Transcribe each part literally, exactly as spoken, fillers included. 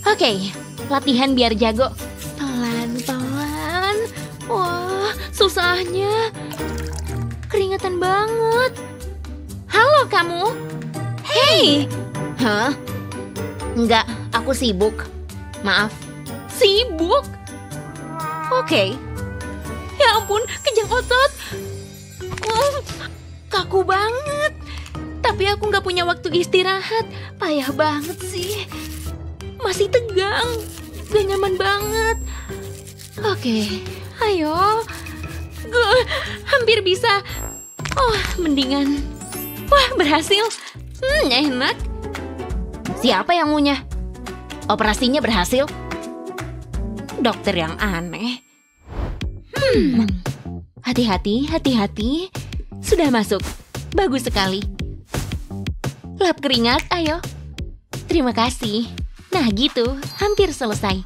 Oke, latihan biar jago. Pelan-pelan. Wah, susahnya. Keringetan banget. Halo kamu. Hei. Hah? Enggak, aku sibuk. Maaf. Sibuk? Oke. Ya ampun, kejang otot. Oh, kaku banget. Tapi aku nggak punya waktu istirahat. Payah banget sih. Masih tegang. Gak nyaman banget. Oke, ayo. Gue hampir bisa. Oh, mendingan. Wah, berhasil. Hmm, enak. Siapa yang ngunyah? Operasinya berhasil? Dokter yang aneh. Hmm. Hati-hati, hati-hati. Sudah masuk. Bagus sekali. Lap keringat, ayo. Terima kasih. Nah, gitu. Hampir selesai.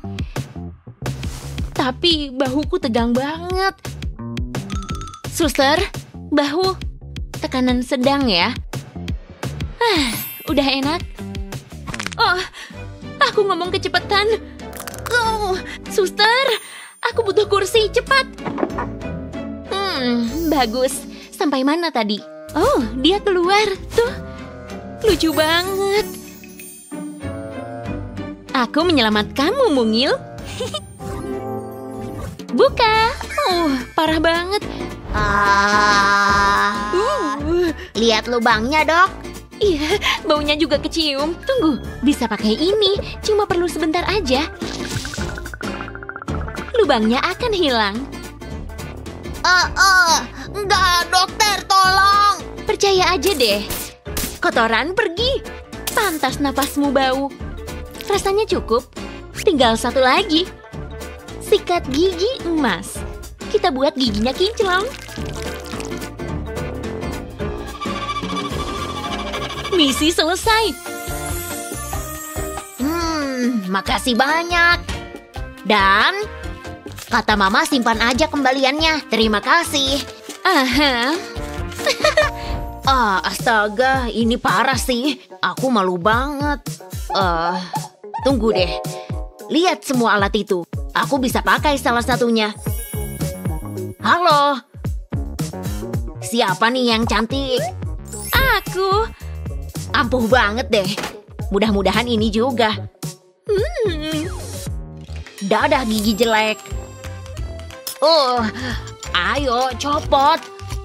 Tapi bahuku tegang banget. Suster, bahu. Tekanan sedang ya. Ah, udah enak. Oh, aku ngomong kecepatan. Oh, suster, aku butuh kursi, cepat. Hmm, bagus. Sampai mana tadi? Oh, dia keluar. Tuh, lucu banget. Aku menyelamatkanmu, mungil. Buka. Oh, parah banget. Ah, Uh, lihat lubangnya, Dok. iya, baunya juga kecium. Tunggu, bisa pakai ini. Cuma perlu sebentar aja. Lubangnya akan hilang. Ah, ah, enggak, dokter, tolong. Percaya aja deh. Kotoran pergi. Pantas napasmu bau. Rasanya cukup. Tinggal satu lagi. Sikat gigi emas. Kita buat giginya kinclong. Misi selesai. Hmm, makasih banyak. Dan kata Mama simpan aja kembaliannya. Terima kasih. Aha. Ah, astaga, ini parah sih. Aku malu banget. Eh, tunggu deh. Lihat semua alat itu. Aku bisa pakai salah satunya. Halo. Siapa nih yang cantik? Aku. Ampuh banget deh. Mudah-mudahan ini juga. Hmm. Dadah gigi jelek. Oh, ayo copot.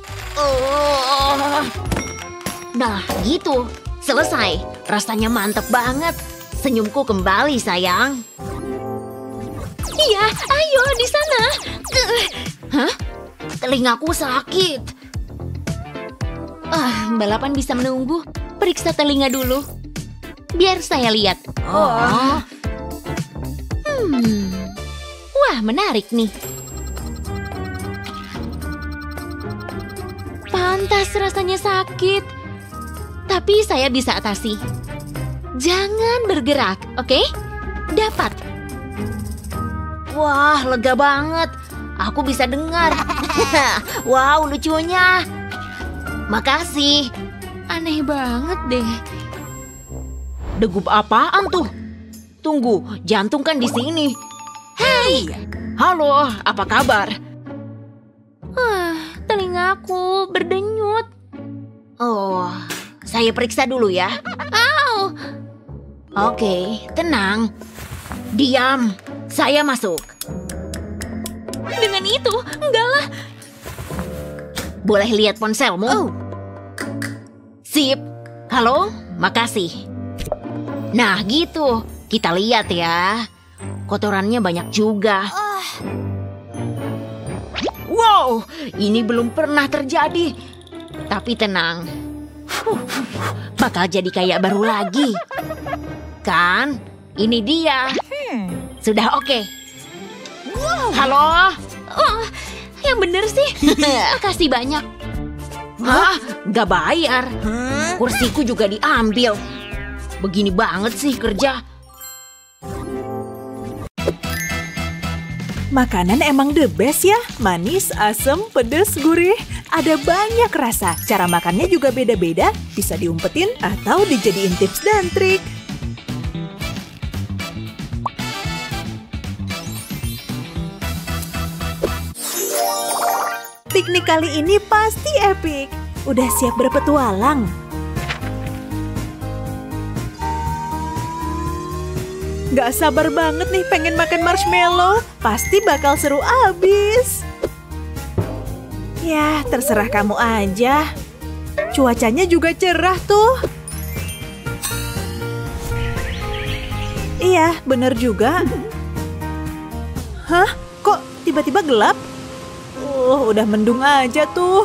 Oh. Nah, gitu. Selesai. Rasanya mantep banget. Senyumku kembali, sayang. Iya, ayo di sana. Uh, Hah? Telingaku sakit. Ah, balapan bisa menunggu. Periksa telinga dulu. Biar saya lihat. Oh. Hmm. Wah, menarik nih. Pantas rasanya sakit. Tapi saya bisa atasi. Jangan bergerak, oke? Dapat. Wah, lega banget. Aku bisa dengar. Wow, lucunya. Makasih. Aneh banget deh. Degup apaan tuh? Tunggu, jantung kan di sini. Hei, halo, apa kabar? Ah, telingaku berdenyut. Oh, saya periksa dulu ya. Au! Oke, tenang. Diam, saya masuk. Dengan itu, enggak lah. Boleh lihat ponselmu? Oh. Sip. Halo, makasih. Nah, gitu. Kita lihat ya. Kotorannya banyak juga. Wow, ini belum pernah terjadi. Tapi tenang. Huh, bakal jadi kayak baru lagi. Kan? Ini dia. Sudah oke. Halo? Oh, yang bener sih. Makasih banyak. Hah? Gak bayar. Kursiku juga diambil. Begini banget sih kerja. Makanan emang the best ya. Manis, asam, pedas, gurih. Ada banyak rasa. Cara makannya juga beda-beda. Bisa diumpetin atau dijadiin tips dan trik. piknik kali ini pasti epic. Udah siap berpetualang? Gak sabar banget nih pengen makan marshmallow. Pasti bakal seru abis. Ya, terserah kamu aja. Cuacanya juga cerah tuh. Iya, bener juga. Hah? Kok tiba-tiba gelap? Uh, udah mendung aja tuh.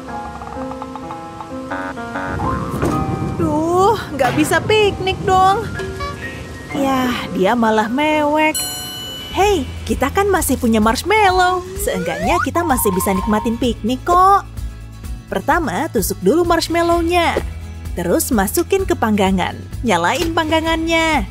Duh, nggak bisa piknik dong. Yah, dia malah mewek. Hei, kita kan masih punya marshmallow. Seenggaknya kita masih bisa nikmatin piknik kok. Pertama, tusuk dulu marshmallow-nya. Terus masukin ke panggangan. Nyalain panggangannya.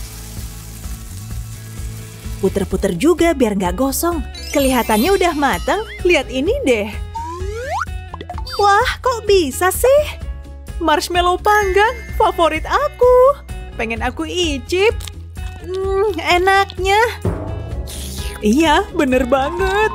Puter-puter juga biar nggak gosong. Kelihatannya udah matang. Lihat ini deh. Wah, kok bisa sih? Marshmallow panggang favorit aku. Pengen aku icip. Hmm, enaknya. Iya, bener banget.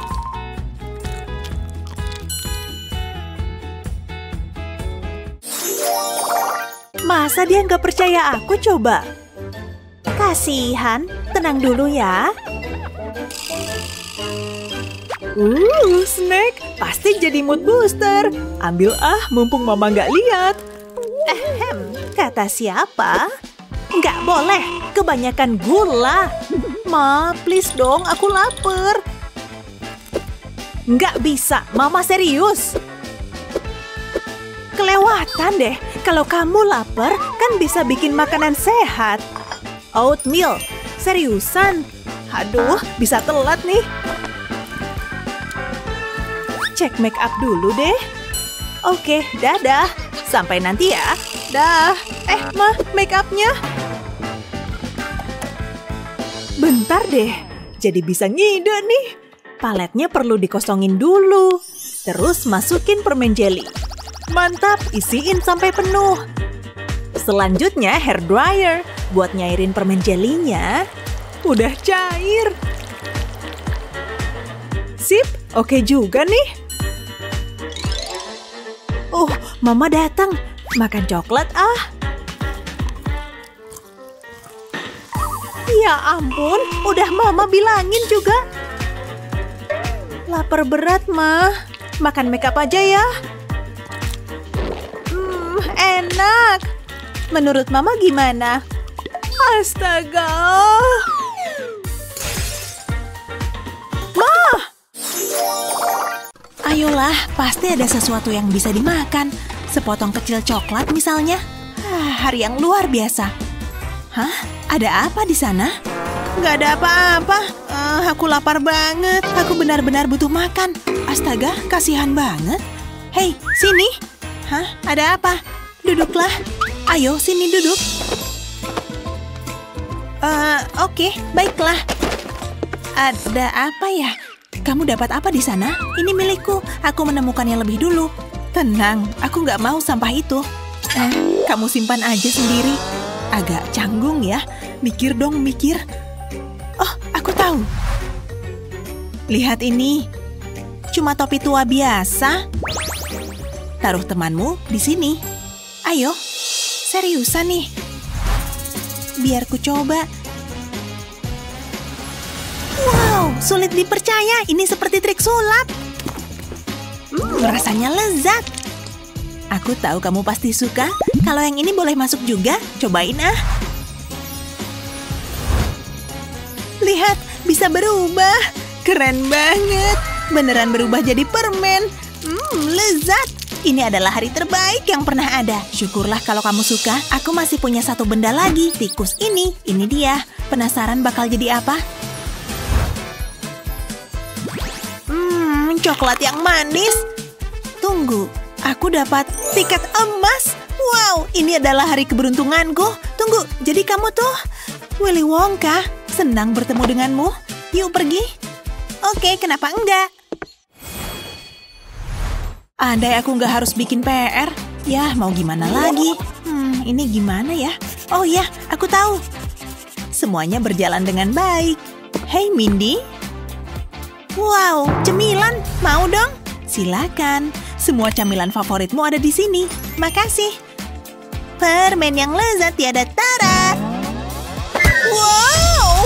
Masa dia nggak percaya aku coba? Kasihan, tenang dulu ya. Uh, snack. Pasti jadi mood booster. Ambil ah, mumpung mama nggak lihat. Ehem, kata siapa? Nggak boleh, kebanyakan gula. Ma, please dong, aku lapar. Nggak bisa, mama serius. Kelewatan deh, kalau kamu lapar kan bisa bikin makanan sehat. Oatmeal, seriusan? Aduh, bisa telat nih. Cek make up dulu deh. Oke, dadah. Sampai nanti ya. Dah. Eh, Ma, make up-nya. Bentar deh. Jadi bisa ngide nih. Paletnya perlu dikosongin dulu. Terus masukin permen jelly. Mantap, isiin sampai penuh. Selanjutnya hair dryer. Buat nyairin permen jelinya. Udah cair. Sip, oke juga nih. Oh, Mama datang. Makan coklat ah. Ya ampun, udah Mama bilangin juga. Lapar berat, Ma. Makan make up aja ya. Hmm, enak. Menurut Mama gimana? Astaga. Ma! Ayolah, pasti ada sesuatu yang bisa dimakan. Sepotong kecil coklat misalnya. Ah, hari yang luar biasa. Hah? Ada apa di sana? Nggak ada apa-apa. Uh, aku lapar banget. Aku benar-benar butuh makan. Astaga, kasihan banget. Hei, sini. Hah? Ada apa? Duduklah. Ayo, sini duduk. Uh, Oke, okay, baiklah. Ada apa ya? Kamu dapat apa di sana? Ini milikku. Aku menemukannya lebih dulu. Tenang, aku nggak mau sampah itu. Eh, kamu simpan aja sendiri. Agak canggung ya. Mikir dong, mikir. Oh, aku tahu. Lihat ini. Cuma topi tua biasa. Taruh temanmu di sini. Ayo, seriusan nih. Biar ku coba. Wow, sulit dipercaya. Ini seperti trik sulap. Hmm, rasanya lezat. Aku tahu kamu pasti suka. Kalau yang ini boleh masuk juga. Cobain ah. Lihat, bisa berubah. Keren banget. Beneran berubah jadi permen. Hmm, lezat. Ini adalah hari terbaik yang pernah ada. Syukurlah kalau kamu suka. Aku masih punya satu benda lagi. Tikus ini. Ini dia. Penasaran bakal jadi apa? Hmm, coklat yang manis. Tunggu, aku dapat tiket emas. Wow, ini adalah hari keberuntunganku. Tunggu, jadi kamu tuh Willy Wonka. Senang bertemu denganmu. Yuk pergi. Oke, kenapa enggak? Andai aku nggak harus bikin P R. Ya, mau gimana lagi? Hmm, ini gimana ya? Oh ya, aku tahu. Semuanya berjalan dengan baik. Hey, Mindy. Wow, cemilan. Mau dong? Silakan, semua camilan favoritmu ada di sini. Makasih. Permen yang lezat tiada tara. Wow!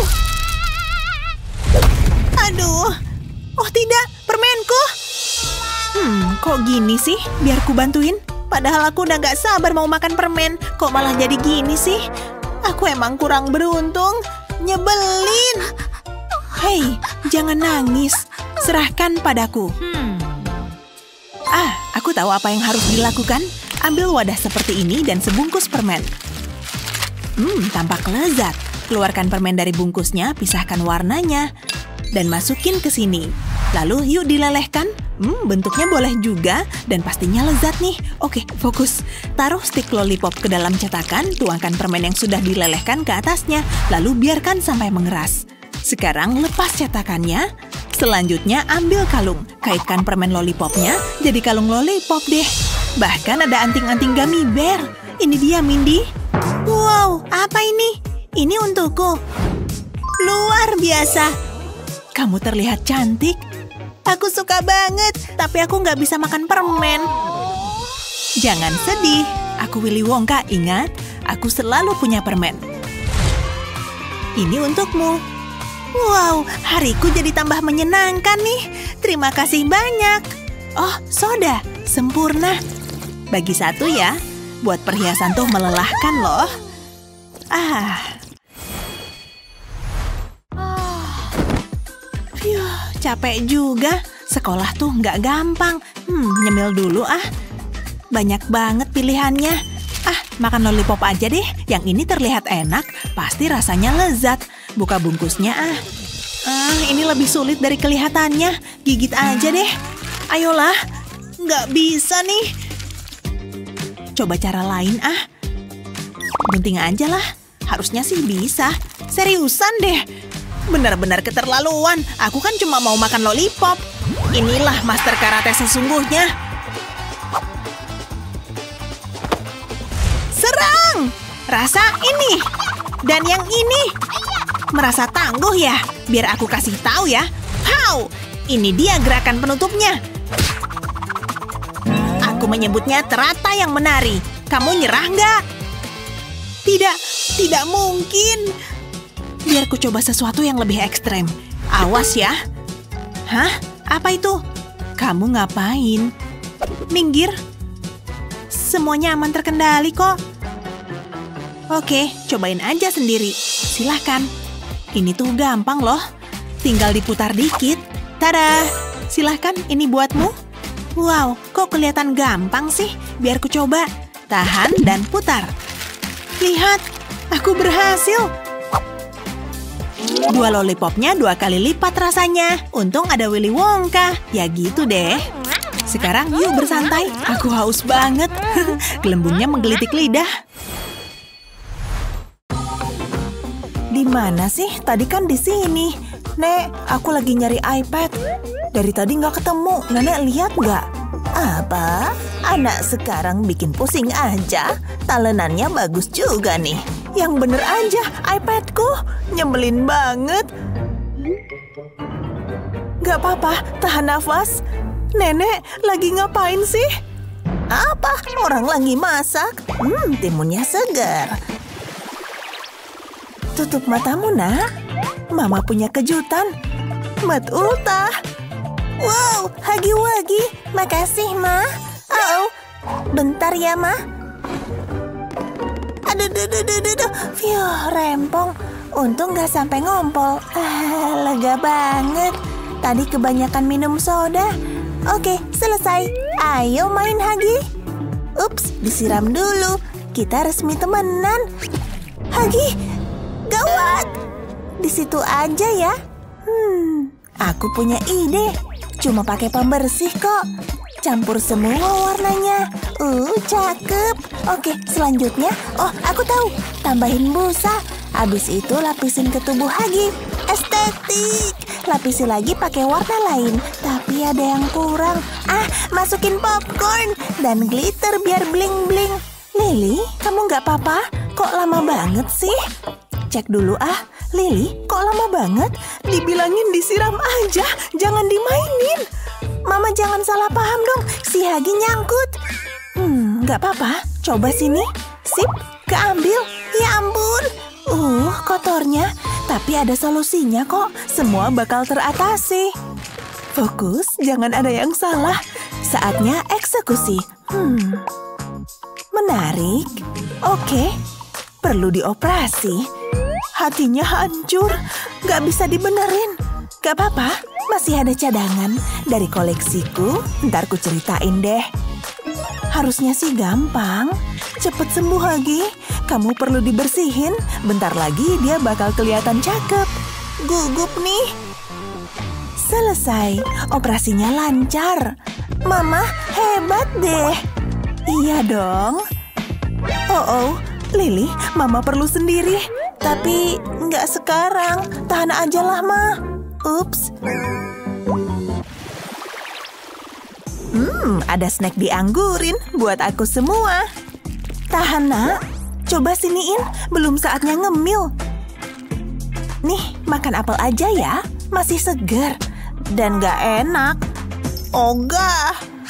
Aduh, oh tidak, permenku. Hmm, kok gini sih? Biar ku bantuin. Padahal aku udah gak sabar mau makan permen. Kok malah jadi gini sih? Aku emang kurang beruntung. Nyebelin. Hei, jangan nangis. Serahkan padaku. Ah, aku tahu apa yang harus dilakukan. Ambil wadah seperti ini dan sebungkus permen. Hmm, tampak lezat. Keluarkan permen dari bungkusnya, pisahkan warnanya. Dan masukin ke sini. Lalu yuk dilelehkan. Hmm, bentuknya boleh juga. Dan pastinya lezat nih. Oke, fokus. Taruh stik lollipop ke dalam cetakan. Tuangkan permen yang sudah dilelehkan ke atasnya. Lalu biarkan sampai mengeras. Sekarang lepas cetakannya. Selanjutnya ambil kalung. Kaitkan permen lollipopnya. Jadi kalung lollipop deh. Bahkan ada anting-anting gummy bear. Ini dia, Mindy. Wow, apa ini? Ini untukku. Luar biasa. Kamu terlihat cantik. Aku suka banget, tapi aku nggak bisa makan permen. Jangan sedih. Aku Willy Wonka, ingat? Aku selalu punya permen. Ini untukmu. Wow, hariku jadi tambah menyenangkan nih. Terima kasih banyak. Oh, soda. Sempurna. Bagi satu ya. Buat perhiasan tuh melelahkan loh. Ah. Phew, capek juga. Sekolah tuh nggak gampang. Hmm, nyemil dulu ah. Banyak banget pilihannya. Ah, makan lollipop aja deh. Yang ini terlihat enak. Pasti rasanya lezat. Buka bungkusnya ah. Ah, ini lebih sulit dari kelihatannya. Gigit aja deh. Ayolah. Nggak bisa nih. Coba cara lain ah. Gunting aja lah. Harusnya sih bisa. Seriusan deh. Benar-benar keterlaluan. Aku kan cuma mau makan lollipop. Inilah master karate sesungguhnya. Serang! Rasa ini. Dan yang ini. Merasa tangguh ya? Biar aku kasih tahu ya. Pow! Ini dia gerakan penutupnya. Aku menyebutnya terata yang menari. Kamu nyerah nggak? Tidak, tidak mungkin. Biar ku coba sesuatu yang lebih ekstrem. Awas ya. Hah? Apa itu? Kamu ngapain? Minggir. Semuanya aman terkendali kok. Oke, cobain aja sendiri. Silahkan. Ini tuh gampang loh. Tinggal diputar dikit. Tada! Silahkan, ini buatmu. Wow, kok kelihatan gampang sih? Biar ku coba. Tahan dan putar. Lihat, aku berhasil. Dua lollipopnya dua kali lipat rasanya. Untung ada Willy Wonka. Ya gitu deh. Sekarang yuk bersantai. Aku haus banget. Gelembungnya menggelitik lidah. Di mana sih? Tadi kan di sini. Nek, aku lagi nyari iPad. Dari tadi nggak ketemu. Nenek lihat nggak? Apa? Anak sekarang bikin pusing aja. Talenannya bagus juga nih. Yang bener aja, iPadku. Nyebelin banget. Nggak apa-apa, tahan nafas. Nenek, lagi ngapain sih? Apa? Orang lagi masak. Hmm, timunnya segar. Tutup matamu, nak. Mama punya kejutan. Mat ultah. Wow, hagi-wagi. Makasih, Ma. Oh, bentar ya, Ma. Aduh, aduh, aduh, aduh, aduh. Fiuh, rempong. Untung gak sampai ngompol. Ah, lega banget. Tadi kebanyakan minum soda. Oke, selesai. Ayo main Hagi. Ups, disiram dulu. Kita resmi temenan. Hagi, gawat. Di situ aja ya. Hmm, aku punya ide. Cuma pakai pembersih kok. Campur semua warnanya. Uh, cakep. Oke, selanjutnya. Oh, aku tahu. Tambahin busa. Habis itu lapisin ke tubuh Hagi. Estetik. Lapisi lagi pakai warna lain. Tapi ada yang kurang. Ah, masukin popcorn. Dan glitter biar bling-bling. Lily, kamu nggak apa-apa? Kok lama banget sih? Cek dulu ah. Lily, kok lama banget? Dibilangin disiram aja. Jangan dimainin. Mama jangan salah paham dong. Si Hagi nyangkut. Hmm, nggak apa-apa. Coba sini. Sip, keambil. Ya ampun. Uh, kotornya. Tapi ada solusinya kok. Semua bakal teratasi. Fokus, jangan ada yang salah. Saatnya eksekusi. Hmm, menarik. Oke, perlu dioperasi. Hatinya hancur. Nggak bisa dibenerin. Gak apa-apa, masih ada cadangan dari koleksiku. Ntar ku ceritain deh. Harusnya sih gampang. Cepet sembuh lagi. Kamu perlu dibersihin. Bentar lagi dia bakal kelihatan cakep. Gugup nih. Selesai. Operasinya lancar. Mama, hebat deh. Iya dong. Oh, oh, Lily, Mama perlu sendiri. Tapi nggak sekarang. Tahan aja lah, Ma. Ups. Hmm, ada snack dianggurin buat aku semua. Tahan, Nak. Coba siniin, belum saatnya ngemil. Nih, makan apel aja ya. Masih segar. Dan gak enak. Ogah.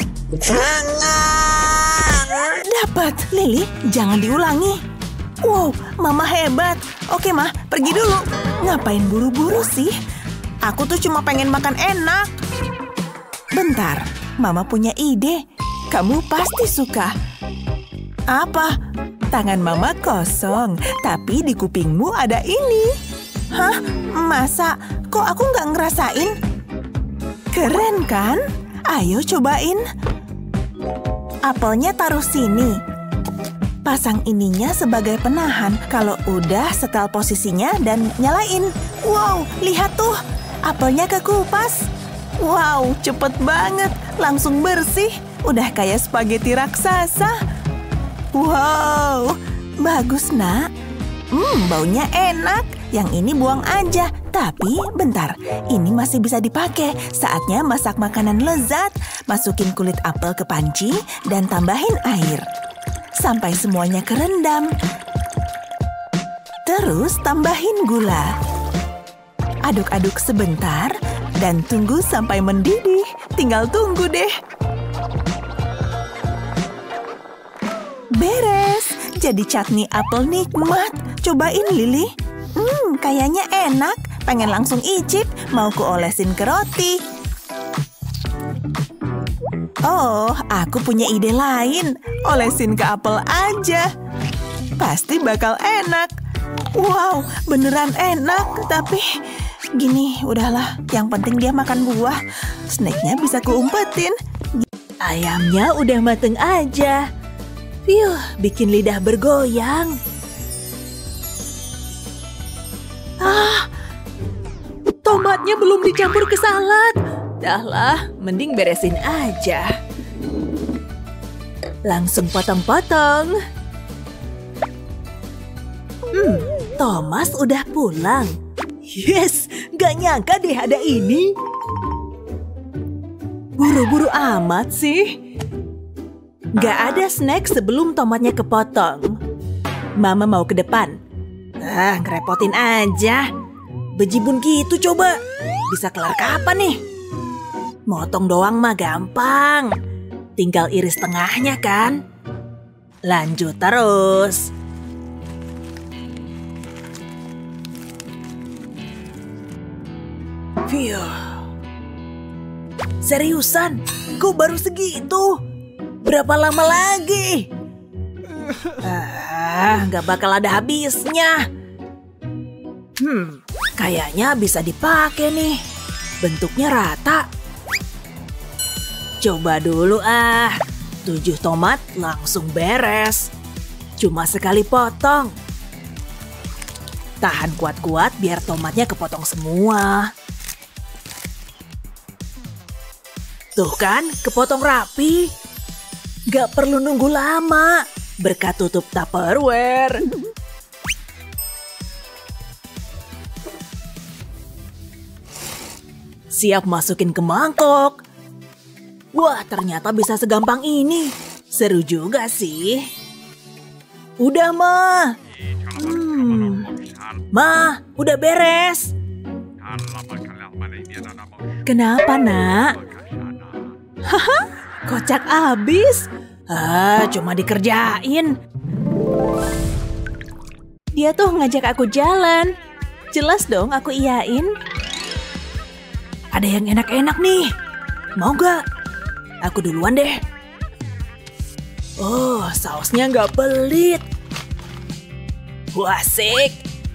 Dapat, Lily. Jangan diulangi. Wow, Mama hebat. Oke, Ma, pergi dulu. Ngapain buru-buru sih? Aku tuh cuma pengen makan enak. Bentar, Mama punya ide. Kamu pasti suka. Apa? Tangan Mama kosong, tapi di kupingmu ada ini. Hah? Masa? Kok aku nggak ngerasain? Keren kan? Ayo cobain. Apelnya taruh sini. Pasang ininya sebagai penahan. Kalau udah, setel posisinya dan nyalain. Wow, lihat tuh. Apelnya kekupas. Wow, cepet banget. Langsung bersih. Udah kayak spaghetti raksasa. Wow, bagus, Nak. Hmm, baunya enak. Yang ini buang aja. Tapi, bentar. Ini masih bisa dipakai. Saatnya masak makanan lezat. Masukin kulit apel ke panci dan tambahin air. Sampai semuanya kerendam. Terus tambahin gula. Aduk-aduk sebentar dan tunggu sampai mendidih. Tinggal tunggu deh. Beres. Jadi chutney apel nikmat. Cobain, Lily. Hmm, kayaknya enak. Pengen langsung icip. Mau kuolesin ke roti. Oh, aku punya ide lain. Olesin ke apel aja. Pasti bakal enak. Wow, beneran enak. Tapi... Gini, udahlah. Yang penting dia makan buah. Snacknya bisa kuumpetin. Ayamnya udah mateng aja. Yuh, bikin lidah bergoyang. Ah, tomatnya belum dicampur ke salad. Dahlah, mending beresin aja. Langsung potong-potong. Hmm, Thomas udah pulang. Yes, gak nyangka deh ada ini. Buru-buru amat sih. Gak ada snack sebelum tomatnya kepotong. Mama mau ke depan. Ah, ngerepotin aja. Bejibun gitu coba. Bisa kelar kapan nih? Motong doang mah gampang. Tinggal iris tengahnya kan? Lanjut terus. Fiuh. Seriusan? Kok baru segitu? Berapa lama lagi? Ah, nggak bakal ada habisnya. Hmm, kayaknya bisa dipakai nih. Bentuknya rata. Coba dulu ah. Tujuh tomat langsung beres. Cuma sekali potong. Tahan kuat-kuat biar tomatnya kepotong semua. Tuh kan, kepotong rapi. Gak perlu nunggu lama. Berkat tutup Tupperware. Siap masukin ke mangkok. Wah, ternyata bisa segampang ini. Seru juga sih. Udah, Ma. Hmm. Ma, udah beres. Kenapa, Nak? Haha, kocak abis. Ah, cuma dikerjain. Dia tuh ngajak aku jalan. Jelas dong aku iyain. Ada yang enak-enak nih. Mau gak? Aku duluan deh. Oh, sausnya nggak pelit. Wah, asik.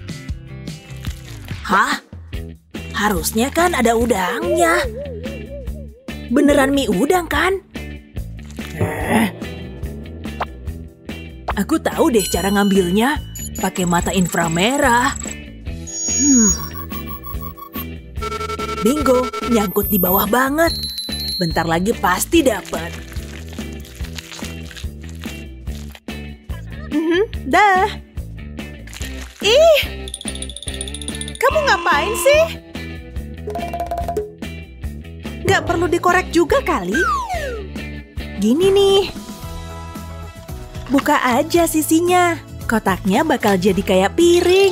Hah? Harusnya kan ada udangnya. Beneran mie udang kan? Eh. Aku tahu deh cara ngambilnya. Pakai mata inframerah. Hmm. Bingo, nyangkut di bawah banget. Bentar lagi pasti dapat. Hmm, dah. Ih, kamu ngapain sih? Gak perlu dikorek juga kali. Gini nih. Buka aja sisinya. Kotaknya bakal jadi kayak piring.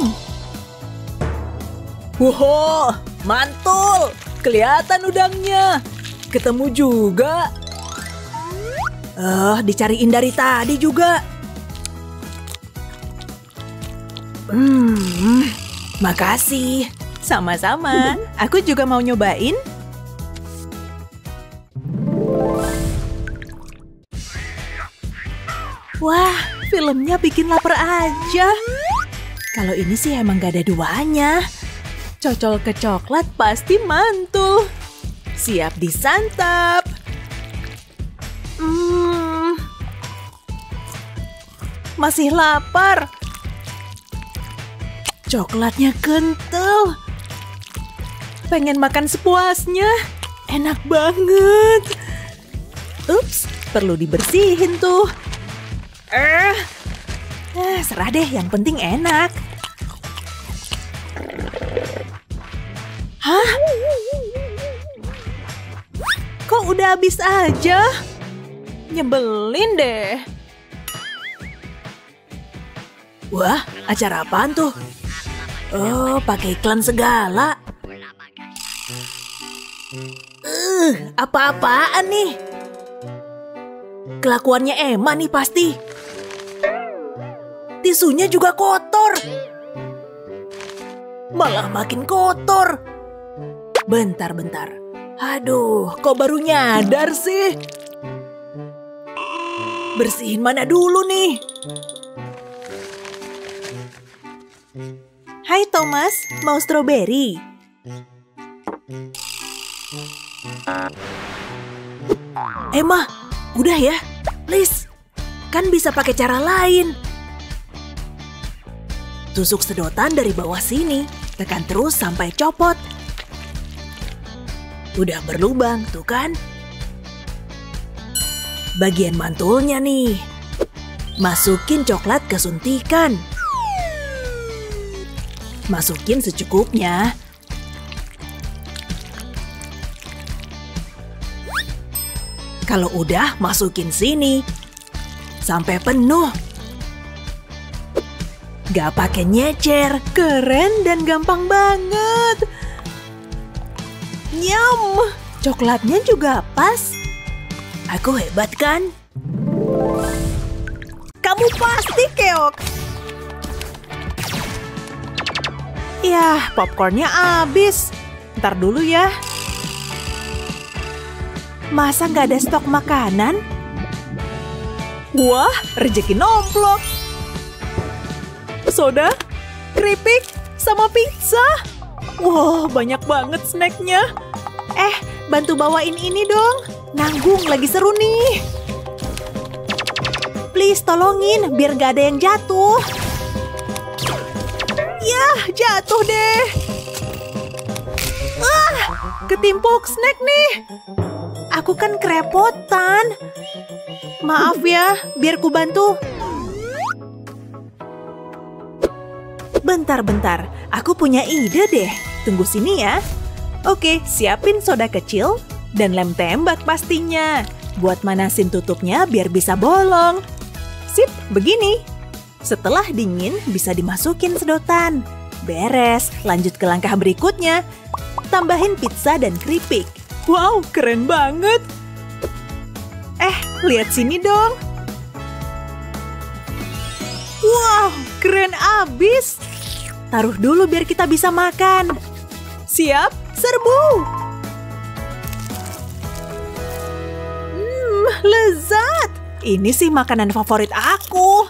Wow, mantul. Kelihatan udangnya. Ketemu juga. Eh, uh, dicariin dari tadi juga. Hmm, makasih. Sama-sama. Aku juga mau nyobain. Wah, filmnya bikin lapar aja. Kalau ini sih emang gak ada duanya. Cocol ke coklat pasti mantul. Siap disantap. Hmm, masih lapar. Coklatnya kental. Pengen makan sepuasnya. Enak banget. Ups, perlu dibersihin tuh. Eh, eh, serah deh, yang penting enak. Hah? Kok udah habis aja? Nyebelin deh. Wah, acara apaan tuh? Oh, pakai iklan segala. Uh, apa-apaan nih? Kelakuannya Emma nih pasti. Tisunya juga kotor. Malah makin kotor. Bentar-bentar. Aduh, kok baru nyadar sih? Bersihin mana dulu nih? Hai Thomas, mau stroberi? Emma, udah ya, please. Kan bisa pakai cara lain. Tusuk sedotan dari bawah sini, tekan terus sampai copot. Udah berlubang, tuh kan? Bagian mantulnya nih. Masukin coklat ke suntikan. Masukin secukupnya. Kalau udah, masukin sini. Sampai penuh. Gak pakai nyecer. Keren dan gampang banget. Nyam. Coklatnya juga pas. Aku hebat kan? Kamu pasti keok. Yah, popcornnya habis. Ntar dulu ya. Masa nggak ada stok makanan? Wah, rezeki nomplok. Soda, keripik, sama pizza. Wah, banyak banget snacknya. Eh, bantu bawain ini dong. Nanggung, lagi seru nih. Please, tolongin, biar nggak ada yang jatuh. Yah, jatuh deh. Ah, ketimpuk snack nih. Aku kan kerepotan. Maaf ya, biar ku bantu. Bentar-bentar, aku punya ide deh. Tunggu sini ya. Oke, siapin soda kecil dan lem tembak pastinya. Buat manasin tutupnya biar bisa bolong. Sip, begini. Setelah dingin, bisa dimasukin sedotan. Beres, lanjut ke langkah berikutnya. Tambahin pizza dan keripik. Wow, keren banget. lihat sini dong. Wow, keren abis. Taruh dulu biar kita bisa makan. Siap, serbu. Hmm, lezat. Ini sih makanan favorit aku.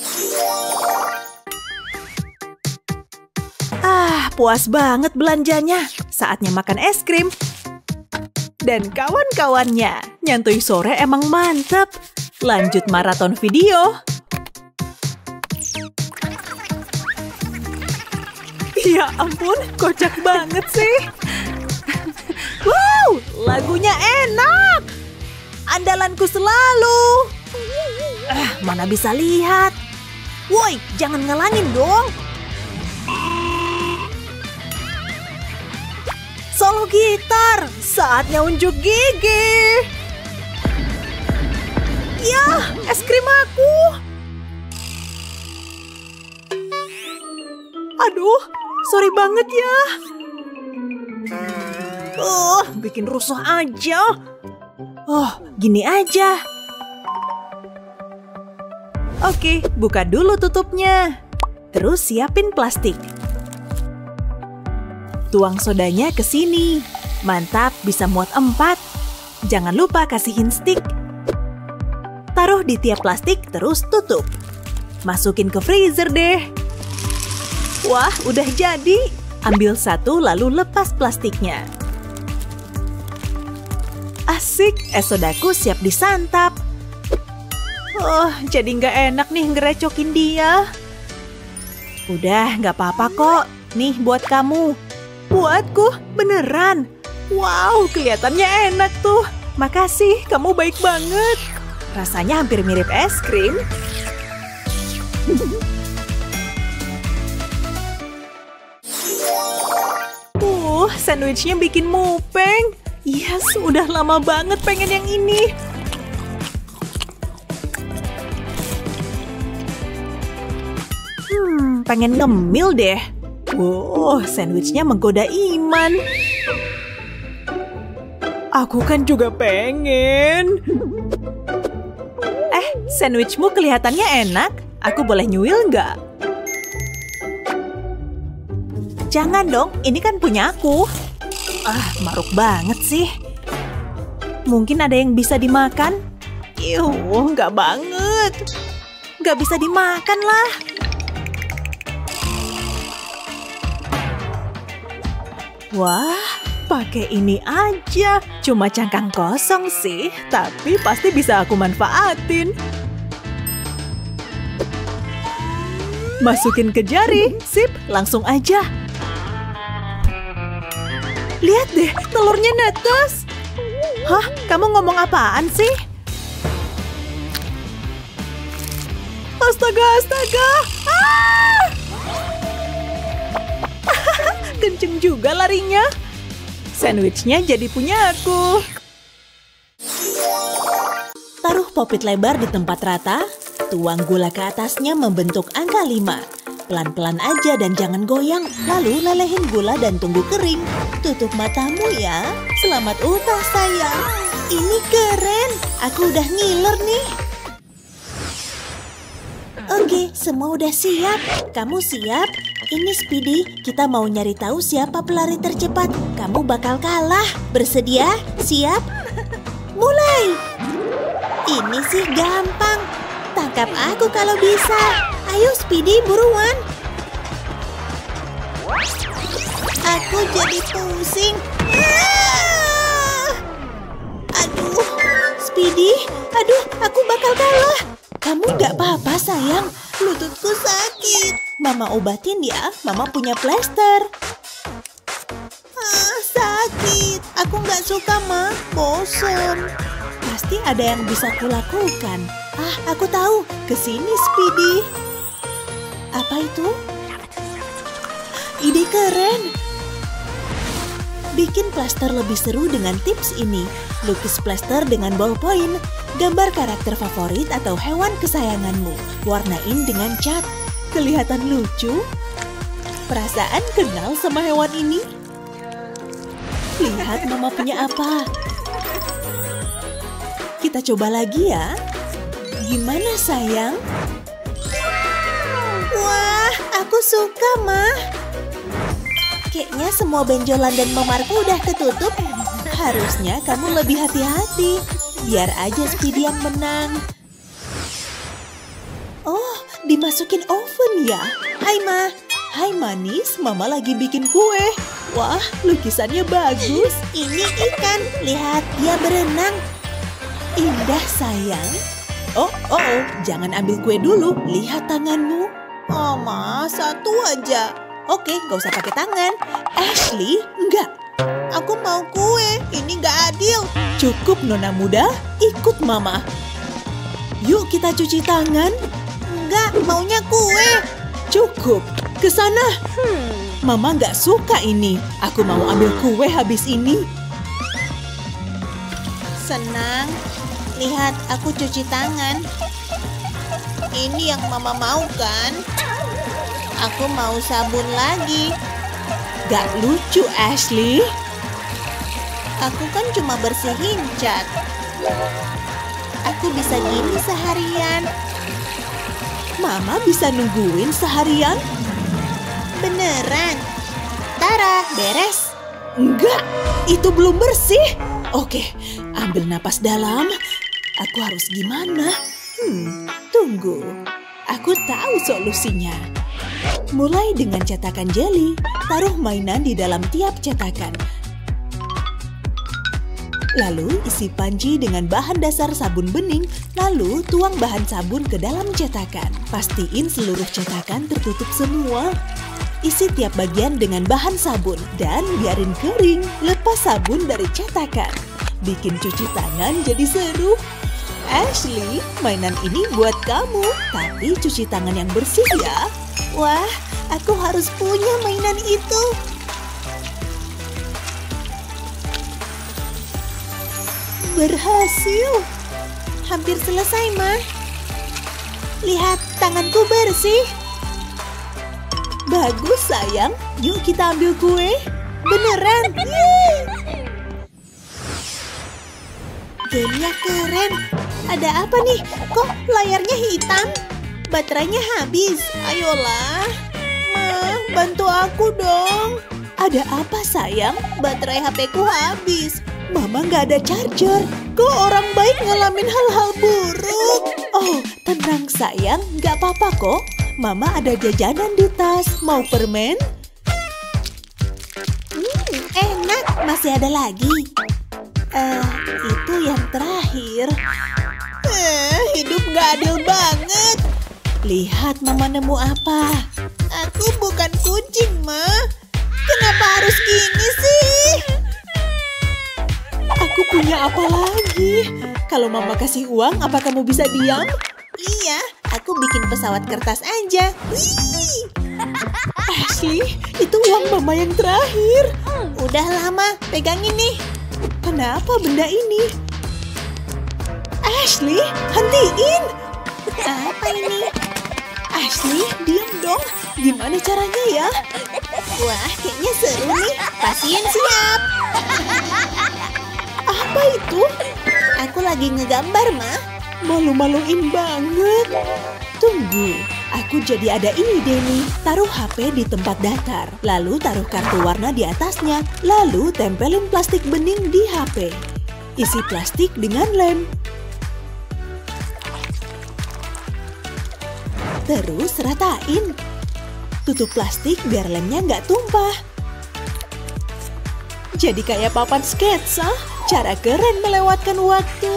Ah, puas banget belanjanya. Saatnya makan es krim. Dan kawan-kawannya, nyantui sore emang mantap. Lanjut maraton video. Ya ampun, kocak banget sih. Wow, lagunya enak. Andalanku selalu. Ah, mana bisa lihat. Woi, jangan ngelangin dong. Solo gitar, saatnya unjuk gigi. Ya, es krim aku. Aduh, sorry banget ya. Oh, bikin rusuh aja. Oh, gini aja. Oke, buka dulu tutupnya. Terus siapin plastik. Tuang sodanya ke sini. Mantap, bisa muat empat. Jangan lupa kasihin stick. Taruh di tiap plastik, terus tutup. Masukin ke freezer deh. Wah, udah jadi. Ambil satu lalu lepas plastiknya. Asik, es sodaku siap disantap. Oh, jadi nggak enak nih ngerecokin dia. Udah, nggak apa-apa kok. Nih buat kamu. Buatku, beneran. Wow, kelihatannya enak tuh. Makasih, kamu baik banget. Rasanya hampir mirip es krim. Uh, sandwichnya bikin mupeng. Yes, udah lama banget pengen yang ini. Hmm, pengen ngemil deh. Wow, sandwichnya menggoda iman. Aku kan juga pengen. Eh, sandwichmu kelihatannya enak. Aku boleh nyuil nggak? Jangan dong, ini kan punya aku. Ah, maruk banget sih. Mungkin ada yang bisa dimakan? Yuh, nggak banget. Nggak bisa dimakan lah. Wah, pakai ini aja. Cuma cangkang kosong sih, tapi pasti bisa aku manfaatin. Masukin ke jari. Sip, langsung aja. Lihat deh, telurnya netes. Hah, kamu ngomong apaan sih? Astaga, astaga. Ah! Kenceng juga larinya. Sandwichnya jadi punya aku. Taruh popit lebar di tempat rata. Tuang gula ke atasnya membentuk angka lima. Pelan-pelan aja dan jangan goyang. Lalu lelehin gula dan tunggu kering. Tutup matamu ya. Selamat ultah sayang. Ini keren. Aku udah ngiler nih. Oke, semua udah siap. Kamu siap? Ini Speedy, kita mau nyari tahu siapa pelari tercepat. Kamu bakal kalah. Bersedia? Siap? Mulai! Ini sih gampang. Tangkap aku kalau bisa. Ayo Speedy, buruan. Aku jadi pusing. Ah! Aduh, Speedy. Aduh, aku bakal kalah. Kamu nggak apa-apa sayang. Lututku sakit. Mama obatin ya. Mama punya plester. Ah, sakit. Aku nggak suka, Ma. Bosan. Pasti ada yang bisa kulakukan. Ah, aku tahu. Kesini, Speedy. Apa itu? Ide keren. Bikin plester lebih seru dengan tips ini. Lukis plester dengan ballpoint. Gambar karakter favorit atau hewan kesayanganmu. Warnain dengan cat. Kelihatan lucu. Perasaan kenal sama hewan ini? Lihat mama punya apa. kita coba lagi ya. Gimana sayang? Wah, aku suka, Ma. Kayaknya semua benjolan dan memarku udah ketutup. Harusnya kamu lebih hati-hati. Biar aja Speedy yang menang. Oh, dimasukin oven ya? Hai, Ma. Hai, manis. Mama lagi bikin kue. Wah, lukisannya bagus. Ini ikan. Lihat, dia berenang. Indah, sayang. Oh, oh, oh. Jangan ambil kue dulu. Lihat tanganmu. Oh, Ma, satu aja. Oke, gak usah pakai tangan. Ashley, enggak. Aku mau kue. Ini gak adil. Cukup, Nona muda. Ikut Mama. Yuk kita cuci tangan. Enggak, maunya kue. Cukup. Ke sana. Hmm. Mama gak suka ini. Aku mau ambil kue habis ini. Senang. Lihat, aku cuci tangan. Ini yang Mama mau kan? Aku mau sabun lagi. Gak lucu, Ashley. Aku kan cuma bersihin cat. Aku bisa gini seharian. Mama bisa nungguin seharian? Beneran? Tara, beres. Enggak, itu belum bersih. Oke, ambil napas dalam. Aku harus gimana? Hmm, tunggu. Aku tahu solusinya. Mulai dengan cetakan jeli, taruh mainan di dalam tiap cetakan. Lalu isi panci dengan bahan dasar sabun bening, lalu tuang bahan sabun ke dalam cetakan. Pastiin seluruh cetakan tertutup semua. Isi tiap bagian dengan bahan sabun dan biarin kering. Lepas sabun dari cetakan. Bikin cuci tangan jadi seru. Ashley, mainan ini buat kamu, tapi cuci tangan yang bersih ya. Wah, aku harus punya mainan itu. Berhasil. Hampir selesai, Ma. Lihat, tanganku bersih. Bagus, sayang. Yuk kita ambil kue. Beneran. Yeay. Gamenya keren. Ada apa nih? Kok layarnya hitam? Baterainya habis. Ayolah. Ma, bantu aku dong. Ada apa, sayang? Baterai H P ku habis. Mama nggak ada charger. Kok orang baik ngalamin hal-hal buruk? Oh, tenang sayang. Nggak apa-apa kok. Mama ada jajanan di tas. Mau permen? Hmm, enak. Masih ada lagi. Eh, uh, itu yang terakhir. Eh, hidup nggak adil banget. Lihat Mama nemu apa. Aku bukan kucing, Ma. Kenapa harus gini sih? Aku punya apa lagi? Kalau Mama kasih uang, apa kamu bisa diam? Iya, aku bikin pesawat kertas aja. Wih! Ashley, itu uang Mama yang terakhir. Udah lama, pegangin nih. Kenapa benda ini? Ashley, hentiin! Apa ini? Ashley, diam dong. Gimana caranya ya? Wah, kayaknya seru nih. Pasien siap. Apa itu? Aku lagi ngegambar, Ma. Malu-maluin banget. Tunggu, aku jadi ada ide nih. Taruh H P di tempat datar. Lalu taruh kartu warna di atasnya. Lalu tempelin plastik bening di H P. Isi plastik dengan lem. Terus ratain. Tutup plastik biar lemnya nggak tumpah. Jadi kayak papan sketsa. Cara keren melewatkan waktu.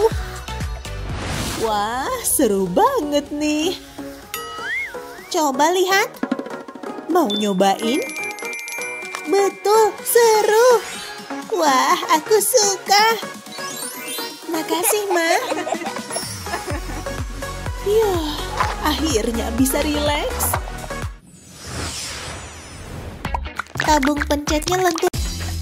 Wah, seru banget nih. Coba lihat. Mau nyobain? Betul, seru. Wah, aku suka. Makasih, Ma. Yah, akhirnya bisa rileks. Tabung pencetnya lentur.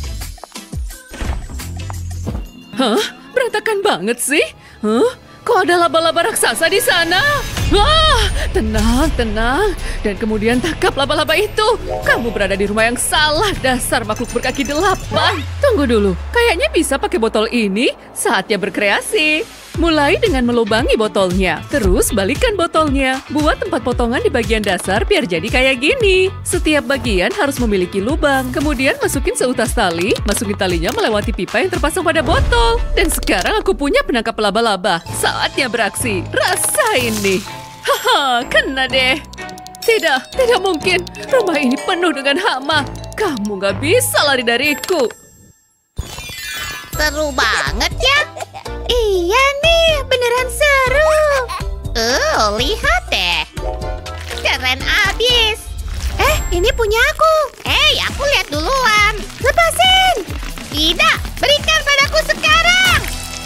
Hah? Berantakan banget sih? Huh? Kok ada laba-laba raksasa di sana? Ah, tenang, tenang. Dan kemudian tangkap laba-laba itu. Kamu berada di rumah yang salah, dasar makhluk berkaki delapan. Tunggu dulu, kayaknya bisa pakai botol ini. Saatnya berkreasi. Mulai dengan melubangi botolnya. Terus balikkan botolnya. Buat tempat potongan di bagian dasar biar jadi kayak gini. Setiap bagian harus memiliki lubang. Kemudian masukin seutas tali. Masukin talinya melewati pipa yang terpasang pada botol. Dan sekarang aku punya penangkap laba-laba. Saatnya beraksi. Rasain nih. Haha, kena deh. Tidak, tidak mungkin. Rumah ini penuh dengan hama. Kamu nggak bisa lari dariku. Seru banget ya. Iya nih, beneran seru. Oh, lihat deh. Keren abis. Eh, ini punya aku. Hei, aku lihat duluan. Lepasin. Tidak, berikan padaku sekarang.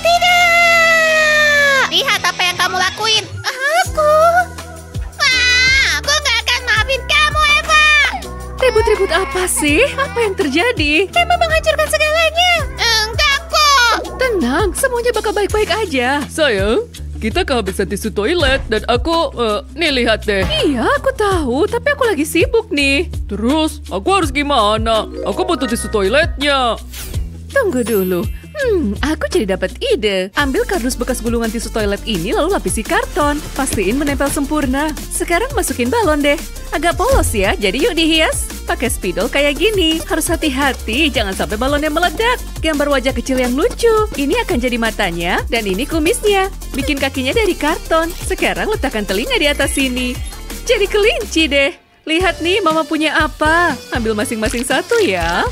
Tidak. Lihat apa yang kamu lakuin. Aku. Wah, aku gak akan maafin kamu, Eva. Ribut-ribut apa sih? Apa yang terjadi? Emma menghancurkan segalanya. Enggak kok. Tenang, semuanya bakal baik-baik aja. Sayang, kita kehabisan tisu toilet dan aku, uh, nih lihat deh. Iya, aku tahu, tapi aku lagi sibuk nih. Terus, aku harus gimana? Aku butuh tisu toiletnya. Tunggu dulu. Hmm, aku jadi dapat ide. Ambil kardus bekas gulungan tisu toilet ini lalu lapisi karton. Pastiin menempel sempurna. Sekarang masukin balon deh. Agak polos ya, jadi yuk dihias. Pakai spidol kayak gini. Harus hati-hati, jangan sampai balonnya meledak. Gambar wajah kecil yang lucu. Ini akan jadi matanya, dan ini kumisnya. Bikin kakinya dari karton. Sekarang letakkan telinga di atas sini. Jadi kelinci deh. Lihat nih, Mama punya apa. Ambil masing-masing satu ya.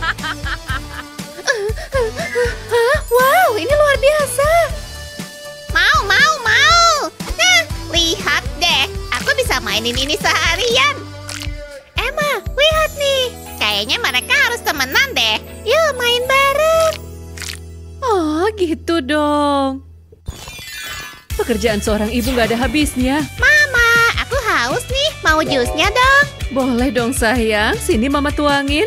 Hah? Wow, ini luar biasa. Mau, mau, mau. Nah, lihat deh. Aku bisa mainin ini seharian. Emma, lihat nih. Kayaknya mereka harus temenan deh. Yuk, main bareng. Oh, gitu dong. Pekerjaan seorang ibu gak ada habisnya. Mama, aku haus nih. Mau jusnya dong? Boleh dong sayang. Sini Mama tuangin.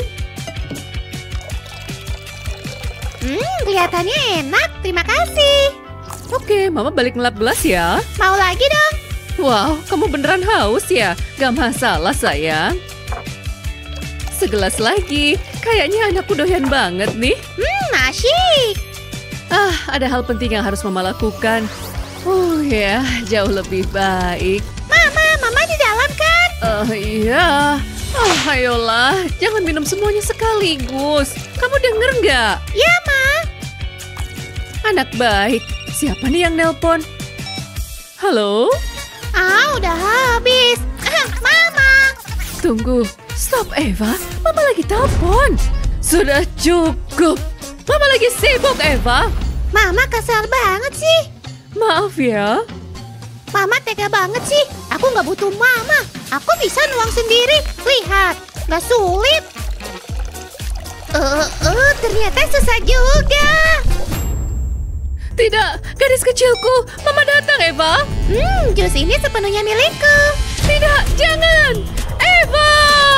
Hmm, kelihatannya enak. Terima kasih. Oke, Mama balik ngelap gelas ya. Mau lagi dong? Wow, kamu beneran haus ya? Gak masalah sayang. Segelas lagi. Kayaknya anakku doyan banget nih. Hmm, asyik. Ah, ada hal penting yang harus Mama lakukan. Oh ya, jauh lebih baik. Mama, Mama di dalam kan? Oh iya. Oh, ayolah. Jangan minum semuanya sekaligus. Kamu denger nggak? Ya, Ma. Anak baik. Siapa nih yang nelpon? Halo? Ah, udah habis. Mama. Tunggu. Stop, Eva. Mama lagi telepon. Sudah cukup. Mama lagi sibuk, Eva. Mama kesel banget sih. Maaf ya. Mama tega banget sih. Aku nggak butuh Mama. Aku bisa nuang sendiri. Lihat, nggak sulit. Eh, uh, uh, ternyata susah juga. Tidak, gadis kecilku. Mama datang, Eva. Hmm, jus ini sepenuhnya milikku. Tidak, jangan. Eva!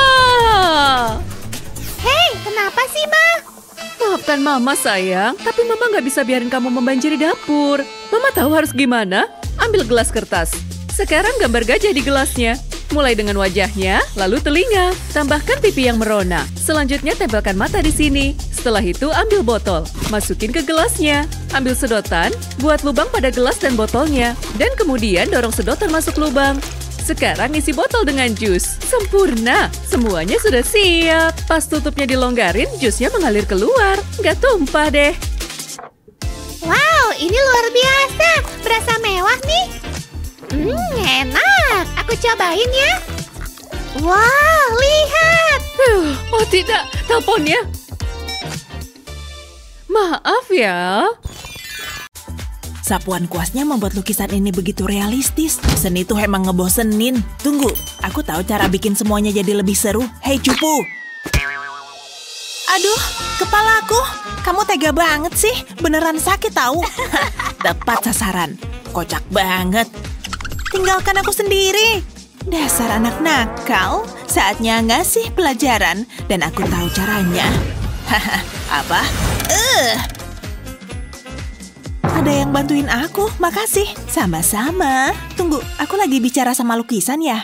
Hei, kenapa sih, Ma? Maafkan Mama, sayang. Tapi Mama nggak bisa biarin kamu membanjiri dapur. Mama tahu harus gimana. Ambil gelas kertas. Sekarang gambar gajah di gelasnya. Mulai dengan wajahnya, lalu telinga. Tambahkan pipi yang merona. Selanjutnya tempelkan mata di sini. Setelah itu ambil botol. Masukin ke gelasnya. Ambil sedotan, buat lubang pada gelas dan botolnya. Dan kemudian dorong sedotan masuk lubang. Sekarang isi botol dengan jus. Sempurna. Semuanya sudah siap. Pas tutupnya dilonggarin, jusnya mengalir keluar. Nggak tumpah deh. Wow, ini luar biasa. Berasa mewah nih. Hmm, enak. Aku cobain ya. Wow, lihat. Huh, oh tidak, teleponnya. Maaf ya. Sapuan kuasnya membuat lukisan ini begitu realistis. Seni tuh emang ngebosenin. Tunggu, aku tahu cara bikin semuanya jadi lebih seru. Hei cupu. Aduh, kepalaku. Kamu tega banget sih. Beneran sakit tahu. Tepat sasaran. Kocak banget. Tinggalkan aku sendiri. Dasar anak nakal. Saatnya ngasih pelajaran. Dan aku tahu caranya. Haha, apa? Eh. Ada yang bantuin aku, makasih. Sama-sama. Tunggu, aku lagi bicara sama lukisan ya?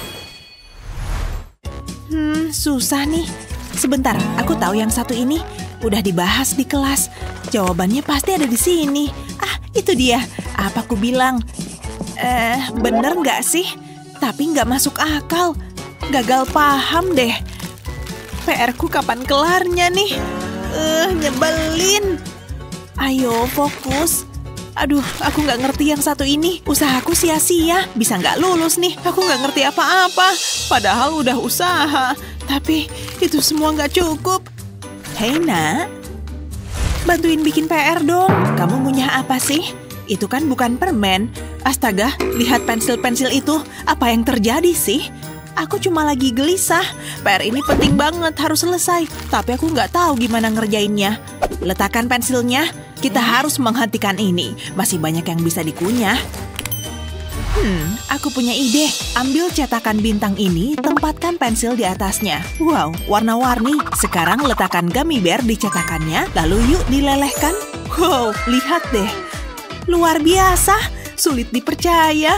Hmm, susah nih. Sebentar, aku tahu yang satu ini. Udah dibahas di kelas. Jawabannya pasti ada di sini. Ah, itu dia. Apa ku bilang? Eh, bener nggak sih? Tapi nggak masuk akal. Gagal paham deh. P R-ku kapan kelarnya nih? Eh, nyebelin. Ayo, fokus. Aduh, aku nggak ngerti yang satu ini. Usahaku sia-sia. Bisa nggak lulus nih. Aku nggak ngerti apa-apa. Padahal udah usaha. Tapi itu semua nggak cukup. Hei, nak. Bantuin bikin P R dong. Kamu ngunyah apa sih? Itu kan bukan permen. Astaga, lihat pensil-pensil itu. Apa yang terjadi sih? Aku cuma lagi gelisah. P R ini penting banget, harus selesai. Tapi aku nggak tahu gimana ngerjainnya. Letakkan pensilnya. Kita harus menghentikan ini. Masih banyak yang bisa dikunyah. Hmm, aku punya ide. Ambil cetakan bintang ini, tempatkan pensil di atasnya. Wow, warna-warni. Sekarang letakkan gummy bear di cetakannya, lalu yuk dilelehkan. Wow, lihat deh. Luar biasa, sulit dipercaya.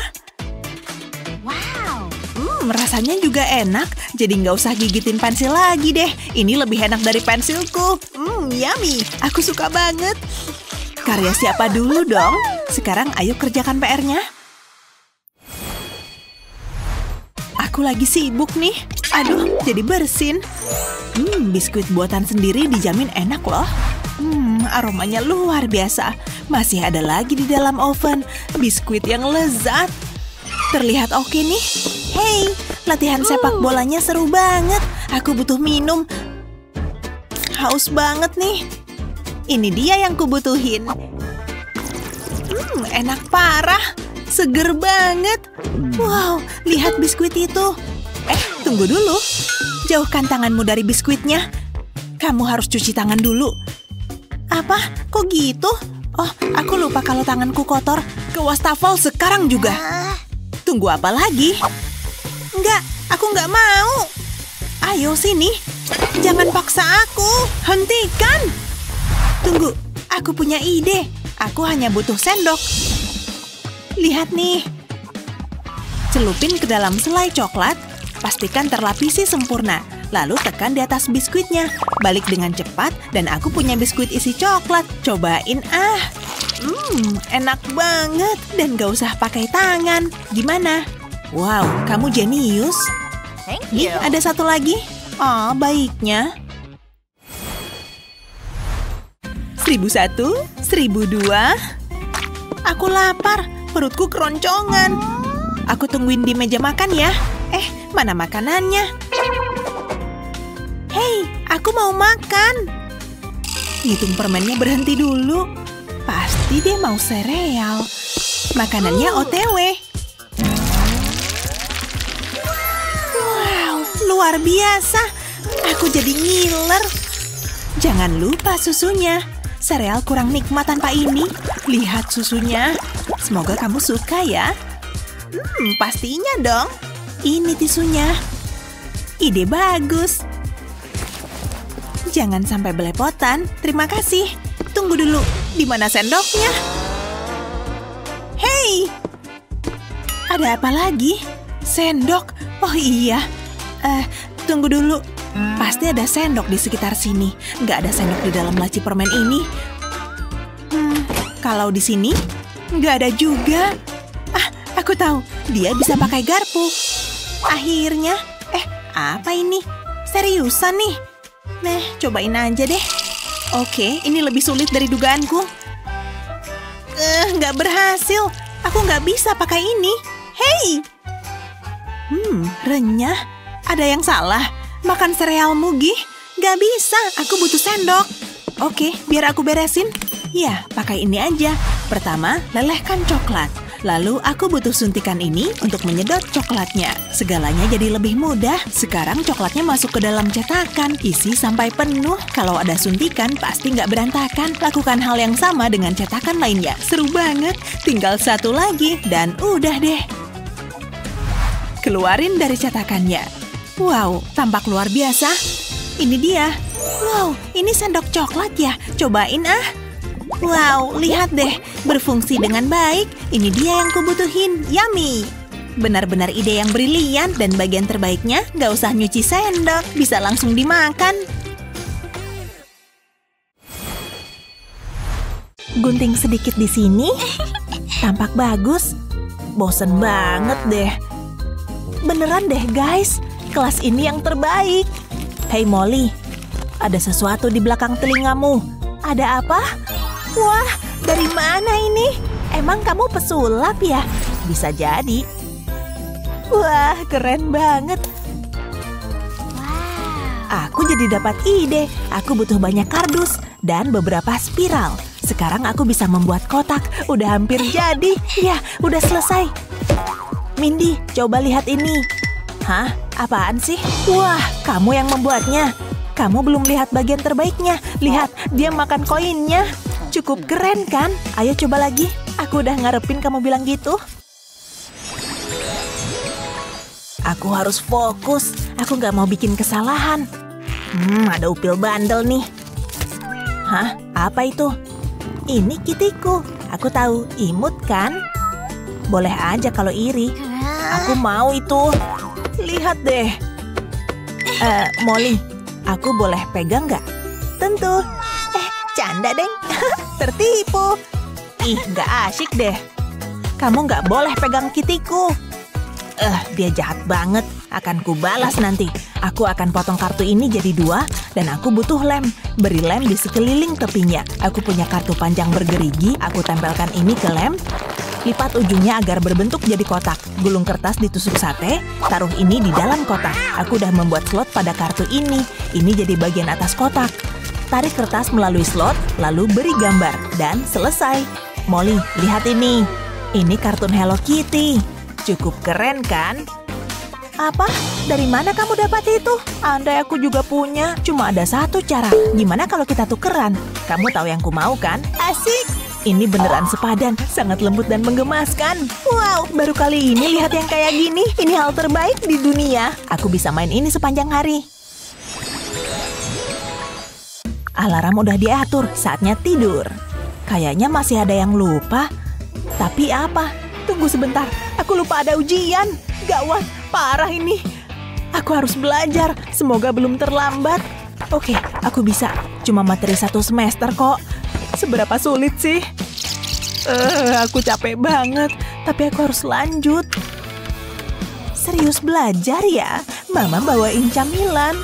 Wow. Hmm, rasanya juga enak. Jadi nggak usah gigitin pensil lagi deh. Ini lebih enak dari pensilku. Hmm, yummy. Aku suka banget. Karya siapa dulu dong? Sekarang ayo kerjakan P R-nya. Aku lagi sibuk nih. Aduh, jadi bersin. Hmm, biskuit buatan sendiri dijamin enak loh. Hmm, aromanya luar biasa. Masih ada lagi di dalam oven. Biskuit yang lezat. Terlihat oke nih. Hey, latihan sepak bolanya seru banget. Aku butuh minum. Haus banget nih. Ini dia yang kubutuhin. Hmm, enak parah. Seger banget. Wow, lihat biskuit itu. Eh, tunggu dulu. Jauhkan tanganmu dari biskuitnya. Kamu harus cuci tangan dulu. Apa? Kok gitu? Oh, aku lupa kalau tanganku kotor. Ke wastafel sekarang juga. Tunggu apa lagi? Enggak, aku nggak mau. Ayo sini. Jangan paksa aku. Hentikan. Tunggu, aku punya ide. Aku hanya butuh sendok. Lihat nih. Celupin ke dalam selai coklat. Pastikan terlapisi sempurna. Lalu tekan di atas biskuitnya. Balik dengan cepat dan aku punya biskuit isi coklat. Cobain ah. Hmm, enak banget. Dan gak usah pakai tangan. Gimana? Wow, kamu jenius. Thank Nih, you. ada satu lagi. Oh, baiknya. Seribu satu, seribu dua. Aku lapar. Perutku keroncongan. Aku tungguin di meja makan ya. Eh, mana makanannya? Hei, aku mau makan. Hitung permennya berhenti dulu. Pasti dia mau sereal. Makanannya O T W. Wow, luar biasa. Aku jadi ngiler. Jangan lupa susunya. Sereal kurang nikmat tanpa ini. Lihat susunya. Semoga kamu suka ya. Hmm, pastinya dong. Ini tisunya. Ide bagus. Jangan sampai belepotan. Terima kasih. Tunggu dulu. Di mana sendoknya? Hei! Ada apa lagi? Sendok? Oh iya. Eh, tunggu dulu. Pasti ada sendok di sekitar sini. Nggak ada sendok di dalam laci permen ini. Hmm, kalau di sini, nggak ada juga. Ah, aku tahu. Dia bisa pakai garpu. Akhirnya, eh, apa ini? Seriusan nih? Nah, cobain aja deh. Oke, ini lebih sulit dari dugaanku. Eh, nggak berhasil. Aku nggak bisa pakai ini. Hei! Hmm, renyah. Ada yang salah. Makan sereal mugih? Nggak bisa, aku butuh sendok. Oke, biar aku beresin. Ya, pakai ini aja. Pertama, lelehkan coklat. Lalu aku butuh suntikan ini untuk menyedot coklatnya. Segalanya jadi lebih mudah. Sekarang coklatnya masuk ke dalam cetakan. Isi sampai penuh. Kalau ada suntikan, pasti nggak berantakan. Lakukan hal yang sama dengan cetakan lainnya. Seru banget. Tinggal satu lagi dan udah deh. Keluarin dari cetakannya. Wow, tampak luar biasa. Ini dia. Wow, ini sendok coklat ya. Cobain ah. Wow, lihat deh. Berfungsi dengan baik. Ini dia yang kubutuhin. Yummy. Benar-benar ide yang brilian. Dan bagian terbaiknya, nggak usah nyuci sendok. Bisa langsung dimakan. gunting sedikit di sini. Tampak bagus. Bosen banget deh. Beneran deh guys, kelas ini yang terbaik. Hey Molly, ada sesuatu di belakang telingamu. Ada apa? Wah, dari mana ini? Emang kamu pesulap ya? Bisa jadi. Wah, keren banget. Aku jadi dapat ide. Aku butuh banyak kardus dan beberapa spiral. Sekarang aku bisa membuat kotak. Udah hampir jadi. Ya, udah selesai. Mindy, coba lihat ini. Hah? Apaan sih? Wah, kamu yang membuatnya. Kamu belum lihat bagian terbaiknya. Lihat, dia makan koinnya. Cukup keren kan? Ayo coba lagi. Aku udah ngarepin kamu bilang gitu. Aku harus fokus. Aku nggak mau bikin kesalahan. Hmm, ada upil bandel nih. Hah? Apa itu? Ini kitiku. Aku tahu, imut kan? Boleh aja kalau iri. Aku mau itu. Lihat deh. Uh, Molly, aku boleh pegang nggak? Tentu. Eh, canda deng. Tertipu. Ih, nggak asyik deh. Kamu nggak boleh pegang kitiku. Eh, uh, dia jahat banget. Akan kubalas nanti. Aku akan potong kartu ini jadi dua, dan aku butuh lem. Beri lem di sekeliling tepinya. Aku punya kartu panjang bergerigi, aku tempelkan ini ke lem. Lipat ujungnya agar berbentuk jadi kotak. Gulung kertas ditusuk sate, taruh ini di dalam kotak. Aku udah membuat slot pada kartu ini. Ini jadi bagian atas kotak. Tarik kertas melalui slot, lalu beri gambar. Dan selesai. Molly, lihat ini. Ini kartun Hello Kitty. Cukup keren kan? Apa? Dari mana kamu dapat itu? Andai aku juga punya. Cuma ada satu cara. Gimana kalau kita tukeran? Kamu tahu yang ku mau kan? Asik! Ini beneran sepadan. Sangat lembut dan menggemaskan. Wow, baru kali ini lihat yang kayak gini. Ini hal terbaik di dunia. Aku bisa main ini sepanjang hari. Alarm udah diatur. Saatnya tidur. Kayaknya masih ada yang lupa. Tapi apa? Tunggu sebentar. Aku lupa ada ujian. Gawat, parah ini. Aku harus belajar. Semoga belum terlambat. Oke, aku bisa. Cuma materi satu semester kok. Seberapa sulit sih? Uh, aku capek banget. Tapi aku harus lanjut. Serius belajar ya? Mama bawain camilan.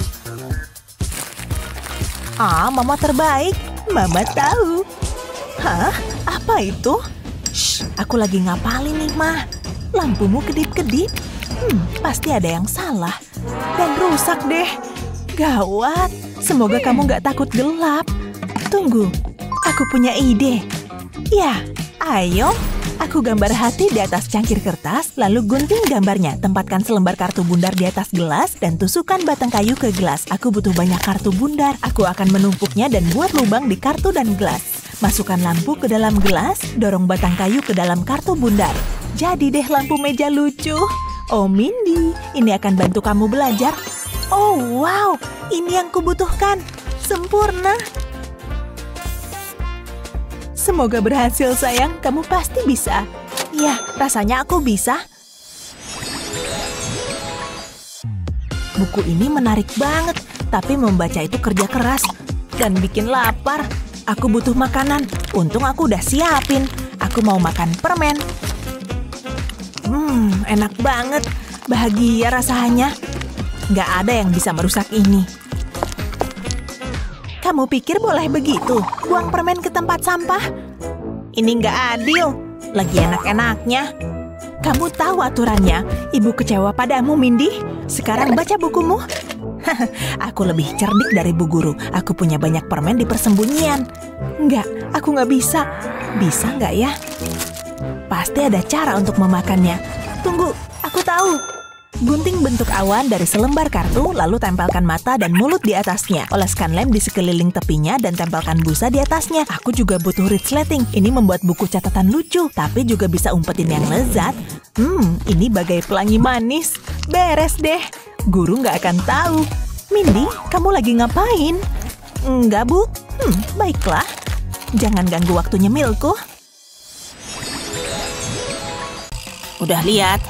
Ah, Mama terbaik. Mama tahu. Hah? Apa itu? Shh, aku lagi ngapalin nih, Ma. Lampumu kedip-kedip. Hmm, pasti ada yang salah. Dan rusak deh. Gawat. Semoga kamu nggak takut gelap. Tunggu, aku punya ide. Ya, ayo. Aku gambar hati di atas cangkir kertas, lalu gunting gambarnya. Tempatkan selembar kartu bundar di atas gelas, dan tusukkan batang kayu ke gelas. Aku butuh banyak kartu bundar. Aku akan menumpuknya dan buat lubang di kartu dan gelas. Masukkan lampu ke dalam gelas, dorong batang kayu ke dalam kartu bundar. Jadi deh lampu meja lucu. Oh Mindy, ini akan bantu kamu belajar. Oh wow, ini yang kubutuhkan. Sempurna. Semoga berhasil sayang, kamu pasti bisa. Ya, rasanya aku bisa. Buku ini menarik banget, tapi membaca itu kerja keras dan bikin lapar. Aku butuh makanan. Untung aku udah siapin. Aku mau makan permen. Hmm, enak banget. Bahagia rasanya. Nggak ada yang bisa merusak ini. Kamu pikir boleh begitu? Buang permen ke tempat sampah? Ini nggak adil. Lagi enak-enaknya. Kamu tahu aturannya. Ibu kecewa padamu, Mindy. Sekarang baca bukumu. Aku lebih cerdik dari Bu Guru. Aku punya banyak permen di persembunyian. Enggak, aku nggak bisa. Bisa nggak ya? Pasti ada cara untuk memakannya. Tunggu, aku tahu. Gunting bentuk awan dari selembar kartu, lalu tempelkan mata dan mulut di atasnya. Oleskan lem di sekeliling tepinya dan tempelkan busa di atasnya. Aku juga butuh resleting. Ini membuat buku catatan lucu, tapi juga bisa umpetin yang lezat. Hmm, ini bagai pelangi manis. Beres deh. Guru nggak akan tahu. Mindy, kamu lagi ngapain? Enggak, Bu. Hmm, baiklah. Jangan ganggu waktu nyemilku. Udah lihat?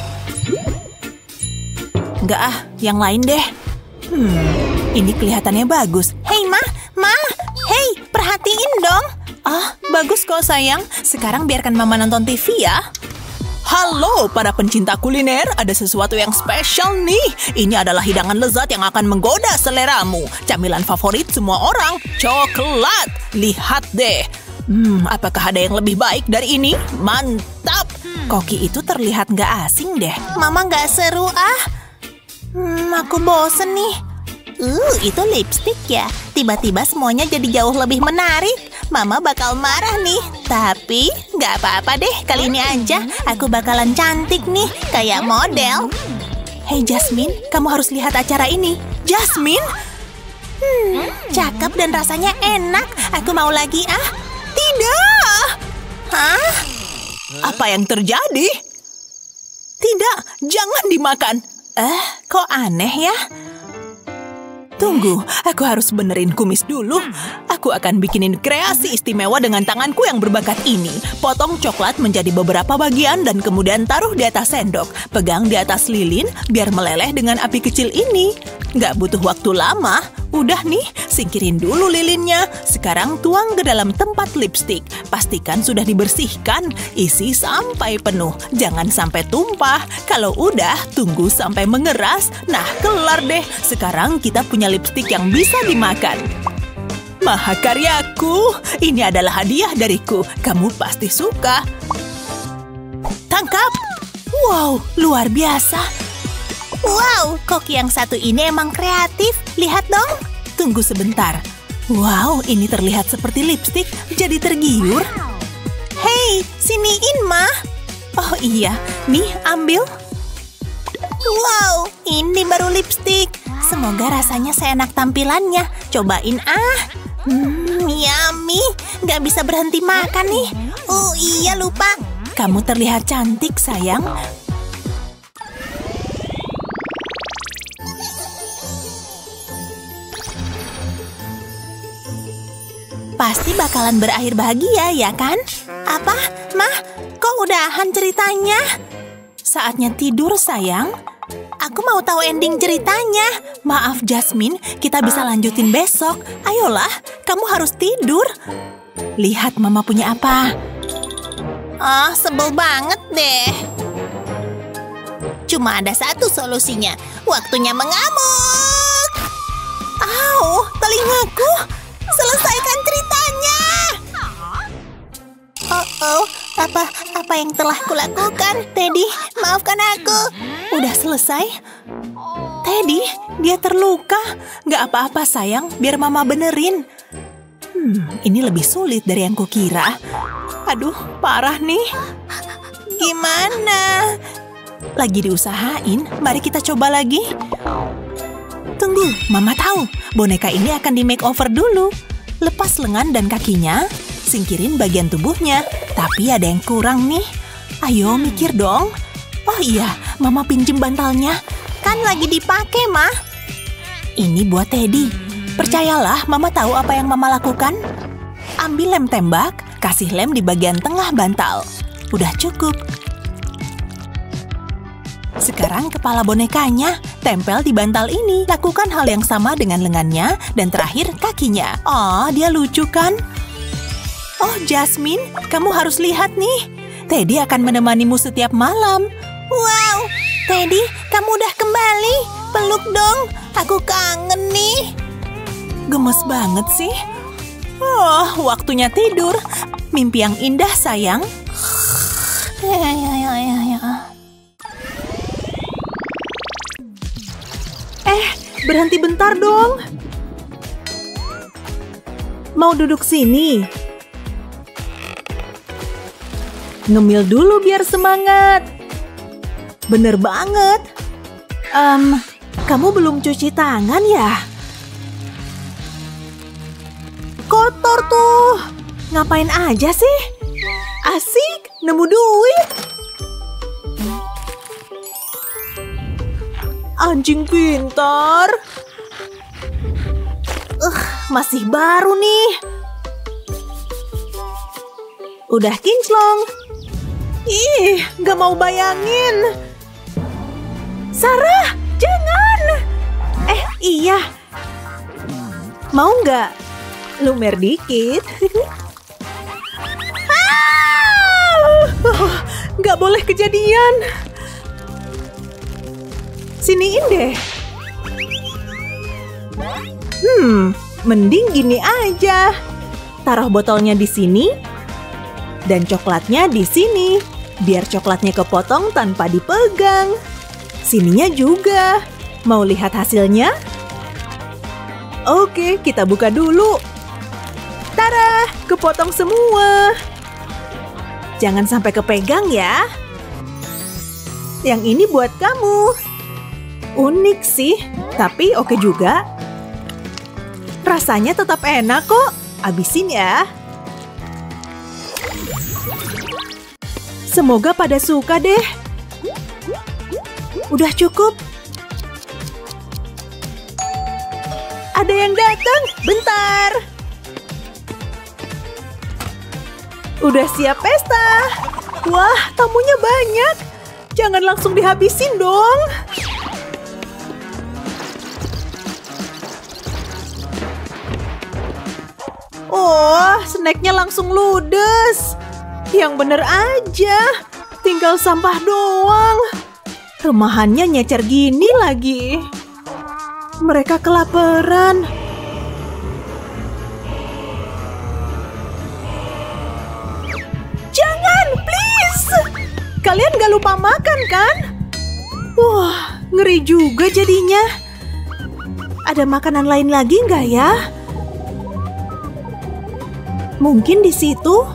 Enggak ah, yang lain deh. Hmm, ini kelihatannya bagus. Hei, Ma, Ma, hei, perhatiin dong. Ah, bagus kok sayang. Sekarang biarkan Mama nonton T V ya. Halo para pencinta kuliner, ada sesuatu yang spesial nih. Ini adalah hidangan lezat yang akan menggoda seleramu. Camilan favorit semua orang, coklat. Lihat deh. Hmm, apakah ada yang lebih baik dari ini? Mantap. Koki itu terlihat nggak asing deh. Mama nggak seru ah. Hmm, aku bosen nih. Uh, itu lipstick ya. Tiba-tiba semuanya jadi jauh lebih menarik. Mama bakal marah nih. Tapi nggak apa-apa deh, kali ini aja aku bakalan cantik nih, kayak model. Hey Jasmine, kamu harus lihat acara ini. Jasmine? Hmm, cakep dan rasanya enak. Aku mau lagi ah. Tidak. Hah? Apa yang terjadi? Tidak, jangan dimakan. Eh, kok aneh ya? Tunggu, aku harus benerin kumis dulu. Aku akan bikinin kreasi istimewa dengan tanganku yang berbakat ini. Potong coklat menjadi beberapa bagian dan kemudian taruh di atas sendok. Pegang di atas lilin biar meleleh dengan api kecil ini. Nggak butuh waktu lama. Udah nih, singkirin dulu lilinnya. Sekarang tuang ke dalam tempat lipstick. Pastikan sudah dibersihkan. Isi sampai penuh. Jangan sampai tumpah. Kalau udah, tunggu sampai mengeras. Nah, kelar deh. Sekarang kita punya lipstick yang bisa dimakan. Mahakaryaku, ini adalah hadiah dariku. Kamu pasti suka. Tangkap. Wow, luar biasa. Wow, koki yang satu ini emang kreatif. Lihat dong. Tunggu sebentar. Wow, ini terlihat seperti lipstik. Jadi tergiur. Hei, siniin, Ma. Oh iya, nih ambil. Wow, ini baru lipstik. Semoga rasanya seenak tampilannya. Cobain ah. Hmm, yummy. Gak bisa berhenti makan nih. Oh iya, lupa. Kamu terlihat cantik, sayang. Pasti bakalan berakhir bahagia, ya kan? Apa? Mah, kok udahan ceritanya? Saatnya tidur, sayang. Aku mau tahu ending ceritanya. Maaf, Jasmine, kita bisa lanjutin besok. Ayolah, kamu harus tidur. Lihat Mama punya apa. Oh, sebel banget deh. Cuma ada satu solusinya. Waktunya mengamuk. Au, telingaku. Selesaikan ceritanya. Oh, oh, apa apa yang telah kulakukan? Teddy, maafkan aku. Udah selesai? Teddy, dia terluka. Gak apa-apa sayang, biar Mama benerin. Hmm, ini lebih sulit dari yang kukira. Aduh, parah nih. Gimana? Lagi diusahain, mari kita coba lagi. Tunggu, Mama tahu. Boneka ini akan di makeover dulu. Lepas lengan dan kakinya, singkirin bagian tubuhnya. Tapi ada yang kurang nih. Ayo mikir dong. Oh iya, Mama pinjem bantalnya. Kan lagi dipakai, Ma. Ini buat Teddy. Percayalah, Mama tahu apa yang Mama lakukan. Ambil lem tembak, kasih lem di bagian tengah bantal. Udah cukup. Sekarang kepala bonekanya, tempel di bantal ini. Lakukan hal yang sama dengan lengannya, dan terakhir kakinya. Oh, dia lucu kan? Oh, Jasmine, kamu harus lihat nih. Teddy akan menemanimu setiap malam. Wow, Teddy, kamu udah kembali. Peluk dong, aku kangen nih. Gemes banget sih. Oh, waktunya tidur. Mimpi yang indah, sayang. Ya, ya, ya, ya, ya. Eh, berhenti bentar dong. Mau duduk sini? Ngemil dulu biar semangat. Bener banget. Um, kamu belum cuci tangan ya? Kotor tuh. Ngapain aja sih? Asik, nemu duit. Anjing pintar. Uh, masih baru nih. Udah kinclong. Ih, gak mau bayangin. Sarah, jangan. Eh, iya. Mau nggak lumer dikit? nggak boleh kejadian. Siniin deh. Hmm, mending gini aja. Taruh botolnya di sini dan coklatnya di sini. Biar coklatnya kepotong tanpa dipegang. Sininya juga. Mau lihat hasilnya? Oke, kita buka dulu. Tara, kepotong semua. Jangan sampai kepegang ya. Yang ini buat kamu. Unik sih, tapi oke juga. Rasanya tetap enak kok. Habisin ya. Semoga pada suka deh. Udah cukup. Ada yang datang. Bentar. Udah siap pesta. Wah, tamunya banyak. Jangan langsung dihabisin dong. Oh, snacknya langsung ludes. Yang bener aja. Tinggal sampah doang. Remahannya nyecer gini lagi. Mereka kelaparan. Jangan, please. Kalian gak lupa makan kan? Wah, ngeri juga jadinya. Ada makanan lain lagi nggak ya? Mungkin di situ.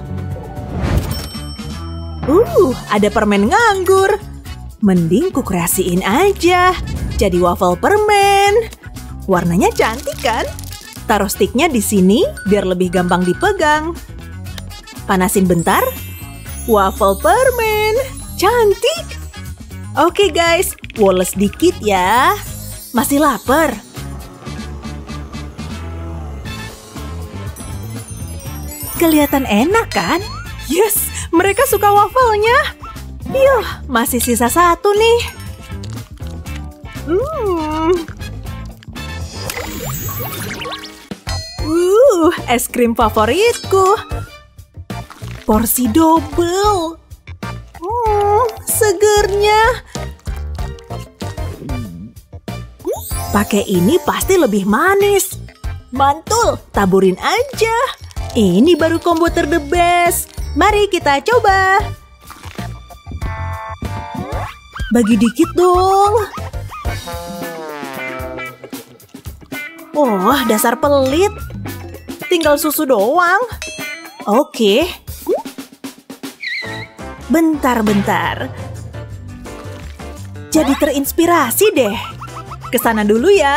Uh, ada permen nganggur. Mending ku kreasiin aja. Jadi waffle permen. Warnanya cantik kan? Taruh sticknya di sini biar lebih gampang dipegang. Panasin bentar. Waffle permen. Cantik. Oke guys, woles dikit ya. Masih lapar? Kelihatan enak kan? Yes, mereka suka wafelnya. Yuh, masih sisa satu nih. Hmm. Uh, es krim favoritku. Porsi double. Hmm, segernya. Pakai ini pasti lebih manis. Mantul, taburin aja. Ini baru combo ter the best. Mari kita coba. Bagi dikit dong. Oh, dasar pelit. Tinggal susu doang. Oke. Bentar-bentar. Jadi terinspirasi deh. Kesana dulu ya.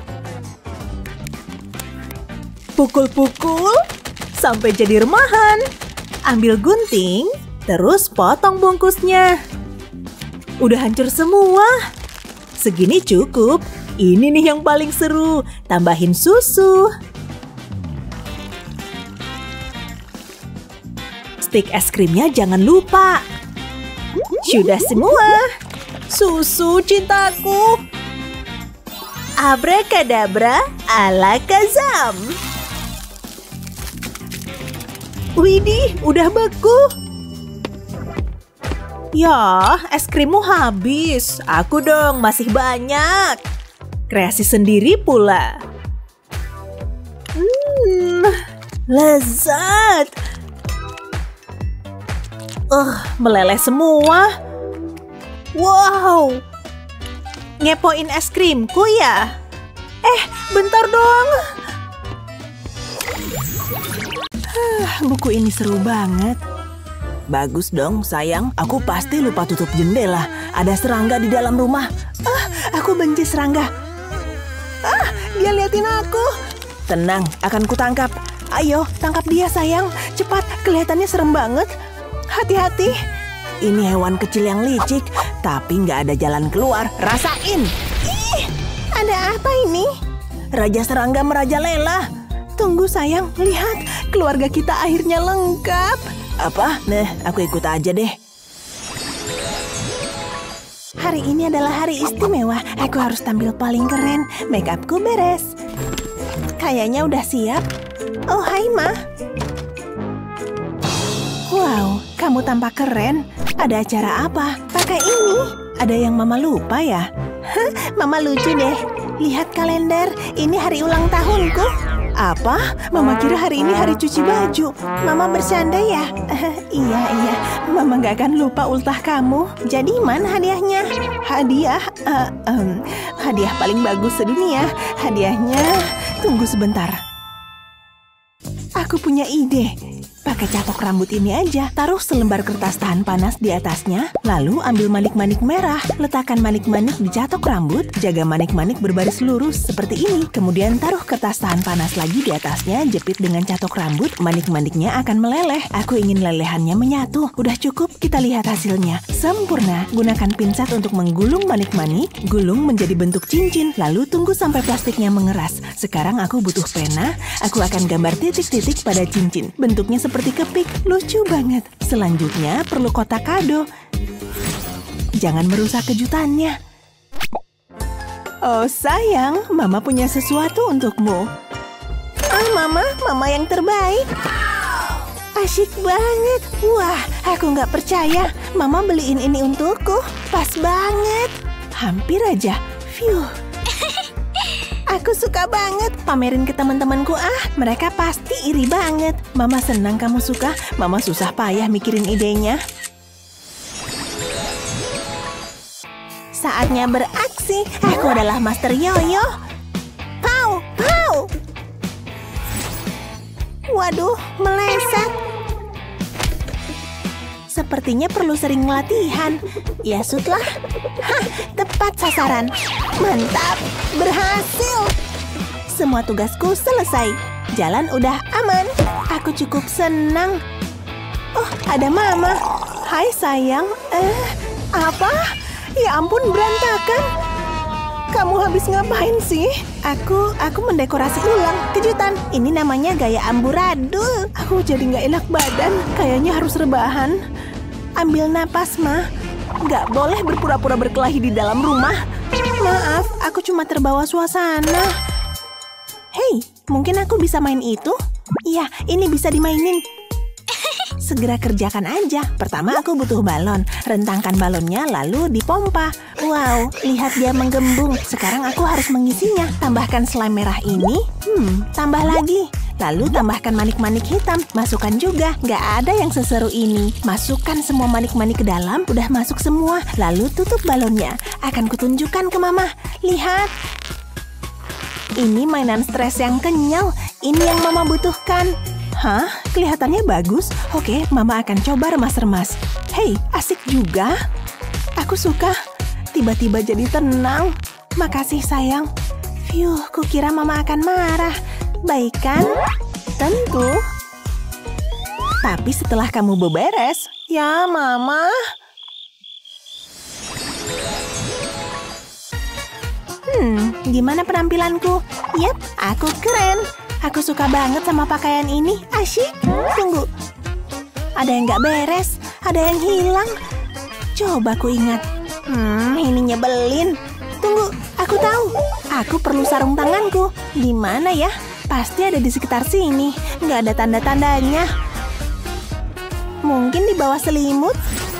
Pukul-pukul sampai jadi remahan. Ambil gunting, terus potong bungkusnya. Udah hancur semua. Segini cukup. Ini nih yang paling seru. Tambahin susu. Stik es krimnya jangan lupa. Sudah semua. Susu cintaku. Abrakadabra ala Kazam. Widih, udah beku. Ya, es krimmu habis. Aku dong, masih banyak. Kreasi sendiri pula. Hmm, lezat. Uh, meleleh semua. Wow. Ngepoin es krimku ya? Eh, bentar dong. Buku ini seru banget. Bagus dong, sayang. Aku pasti lupa tutup jendela. Ada serangga di dalam rumah. Ah, aku benci serangga. Ah, dia liatin aku. Tenang, akan kutangkap. Ayo, tangkap dia, sayang. Cepat, kelihatannya serem banget. Hati-hati. Ini hewan kecil yang licik, tapi nggak ada jalan keluar. Rasain. Ih, ada apa ini? Raja serangga merajalela. Tunggu sayang, lihat. Keluarga kita akhirnya lengkap. Apa? Nah, aku ikut aja deh. Hari ini adalah hari istimewa. Aku harus tampil paling keren. Make upku beres. Kayaknya udah siap. Oh, hai Ma. Wow, kamu tampak keren. Ada acara apa? Pakai ini. Ada yang Mama lupa ya? Hah, Mama lucu deh. Lihat kalender, ini hari ulang tahunku. Apa? Mama kira hari ini hari cuci baju. Mama bercanda ya? Iya, iya. Mama gak akan lupa ultah kamu. Jadi mana hadiahnya? Hadiah? Uh, um, hadiah paling bagus sedunia. Hadiahnya... Tunggu sebentar. Aku punya ide. Pakai catok rambut ini aja. Taruh selembar kertas tahan panas di atasnya. Lalu ambil manik-manik merah. Letakkan manik-manik di catok rambut. Jaga manik-manik berbaris lurus seperti ini. Kemudian taruh kertas tahan panas lagi di atasnya. Jepit dengan catok rambut. Manik-maniknya akan meleleh. Aku ingin lelehannya menyatu. Udah cukup, kita lihat hasilnya. Sempurna. Gunakan pinset untuk menggulung manik-manik. Gulung menjadi bentuk cincin. Lalu tunggu sampai plastiknya mengeras. Sekarang aku butuh pena. Aku akan gambar titik-titik pada cincin. Bentuknya seperti seperti kepik, lucu banget. Selanjutnya perlu kotak kado. Jangan merusak kejutannya. Oh sayang, Mama punya sesuatu untukmu. Ah Mama, Mama yang terbaik. Asyik banget. Wah, aku nggak percaya. Mama beliin ini untukku. Pas banget. Hampir aja. Phew. Aku suka banget. Pamerin ke teman-temanku ah. Mereka pasti iri banget. Mama senang kamu suka. Mama susah payah mikirin idenya. Saatnya beraksi. Aku adalah Master Yoyo. Pow, pow. Waduh, meleset. Sepertinya perlu sering latihan. Ya sudahlah. Hah, tepat sasaran. Mantap, berhasil. Semua tugasku selesai. Jalan udah aman. Aku cukup senang. Oh, ada Mama. Hai sayang. Eh, apa? Ya ampun, berantakan. Kamu habis ngapain sih? Aku, aku mendekorasi ulang. Kejutan. Ini namanya gaya amburadul. Aku jadi nggak enak badan. Kayaknya harus rebahan. Ambil napas, Ma. Nggak boleh berpura-pura berkelahi di dalam rumah. Maaf, aku cuma terbawa suasana. Hei, mungkin aku bisa main itu? Iya, ini bisa dimainin. Segera kerjakan aja. Pertama aku butuh balon. Rentangkan balonnya lalu dipompa. Wow, lihat dia menggembung. Sekarang aku harus mengisinya. Tambahkan slime merah ini. Hmm, tambah lagi. Lalu tambahkan manik-manik hitam. Masukkan juga. Nggak ada yang seseru ini. Masukkan semua manik-manik ke dalam. Udah masuk semua. Lalu tutup balonnya. Akan kutunjukkan ke Mama. Lihat. Ini mainan stres yang kenyal. Ini yang Mama butuhkan. Hah? Kelihatannya bagus. Oke, Mama akan coba remas-remas. Hei, asik juga. Aku suka. Tiba-tiba jadi tenang. Makasih, sayang. Phew, kukira Mama akan marah. Baik kan? Tentu. Tapi setelah kamu beberes. Ya, Mama. Hmm, gimana penampilanku? Yap, aku keren. Aku suka banget sama pakaian ini. Asyik. Tunggu. Ada yang nggak beres. Ada yang hilang. Coba ku ingat. Hmm, ini nyebelin. Tunggu, aku tahu. Aku perlu sarung tanganku. Di mana ya? Pasti ada di sekitar sini. Nggak ada tanda-tandanya. Mungkin di bawah selimut?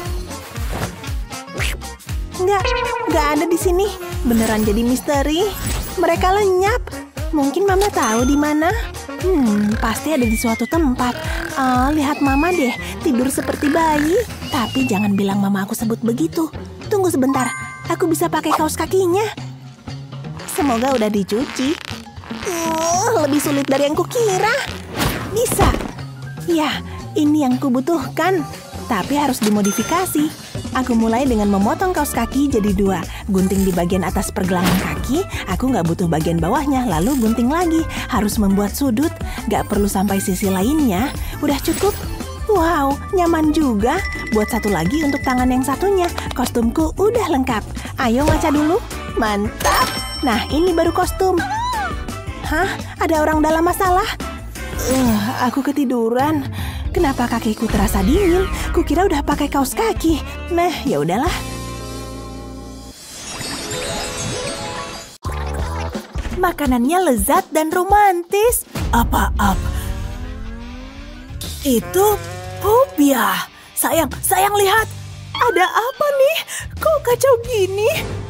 Nggak, nggak ada di sini. Beneran jadi misteri. Mereka lenyap. Mungkin Mama tahu di mana? Hmm, pasti ada di suatu tempat. Oh, lihat Mama deh, tidur seperti bayi. Tapi jangan bilang Mama aku sebut begitu. Tunggu sebentar, aku bisa pakai kaos kakinya. Semoga udah dicuci. Uh, lebih sulit dari yang kukira. Bisa. Ya, ini yang kubutuhkan. Tapi harus dimodifikasi. Aku mulai dengan memotong kaos kaki jadi dua. Gunting di bagian atas pergelangan kaki. Aku nggak butuh bagian bawahnya. Lalu gunting lagi. Harus membuat sudut. Nggak perlu sampai sisi lainnya. Udah cukup. Wow, nyaman juga. Buat satu lagi untuk tangan yang satunya. Kostumku udah lengkap. Ayo ngaca dulu. Mantap. Nah, ini baru kostum. Hah? Ada orang dalam masalah? Uh, aku ketiduran. Kenapa kakiku terasa dingin? Kukira udah pakai kaos kaki. Meh, ya udahlah. Makanannya lezat dan romantis. Apa-apa? Itu pup ya. Sayang, sayang lihat. Ada apa nih? Kok kacau gini?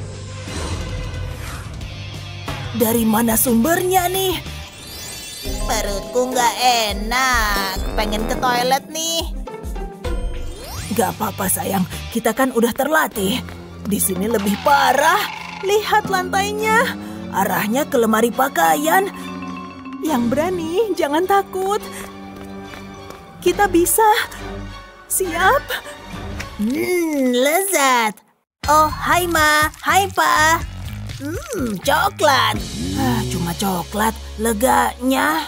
Dari mana sumbernya nih? Perutku nggak enak. Pengen ke toilet nih. Gak apa-apa sayang, kita kan udah terlatih. Di sini lebih parah. Lihat lantainya. Arahnya ke lemari pakaian. Yang berani, jangan takut. Kita bisa. Siap? Hmm, lezat. Oh, hai Ma, hai Pa. Hmm, coklat. Ah, cuma coklat, leganya.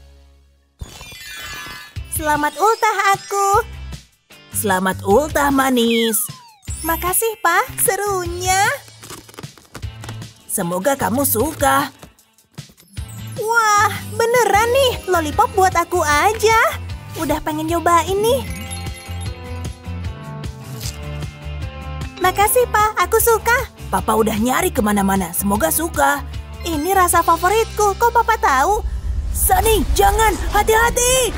Selamat ultah aku. Selamat ultah manis. Makasih Pa, serunya. Semoga kamu suka. Wah, beneran nih, lollipop buat aku aja. Udah pengen nyobain nih. Makasih Pa, aku suka. Papa udah nyari kemana-mana, semoga suka. Ini rasa favoritku, kok Papa tahu? Sunny, jangan, hati-hati.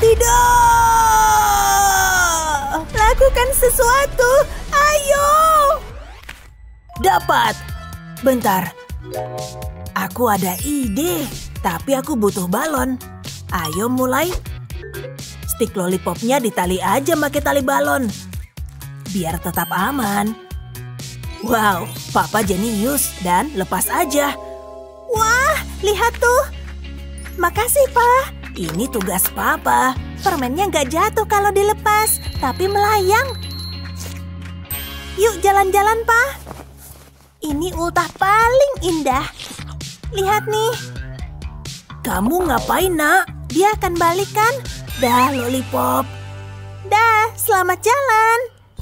Tidak. Lakukan sesuatu, ayo. Dapat. Bentar. Aku ada ide, tapi aku butuh balon. Ayo mulai. Stik lollipopnya ditali aja pakai tali balon. Biar tetap aman. Wow, Papa jenius dan lepas aja. Wah, lihat tuh. Makasih, Pa. Ini tugas Papa. Permennya nggak jatuh kalau dilepas, tapi melayang. Yuk jalan-jalan, Pa. Ini ultah paling indah. Lihat nih. Kamu ngapain, Nak? Dia akan balik kan? Dah, lollipop. Dah, selamat jalan.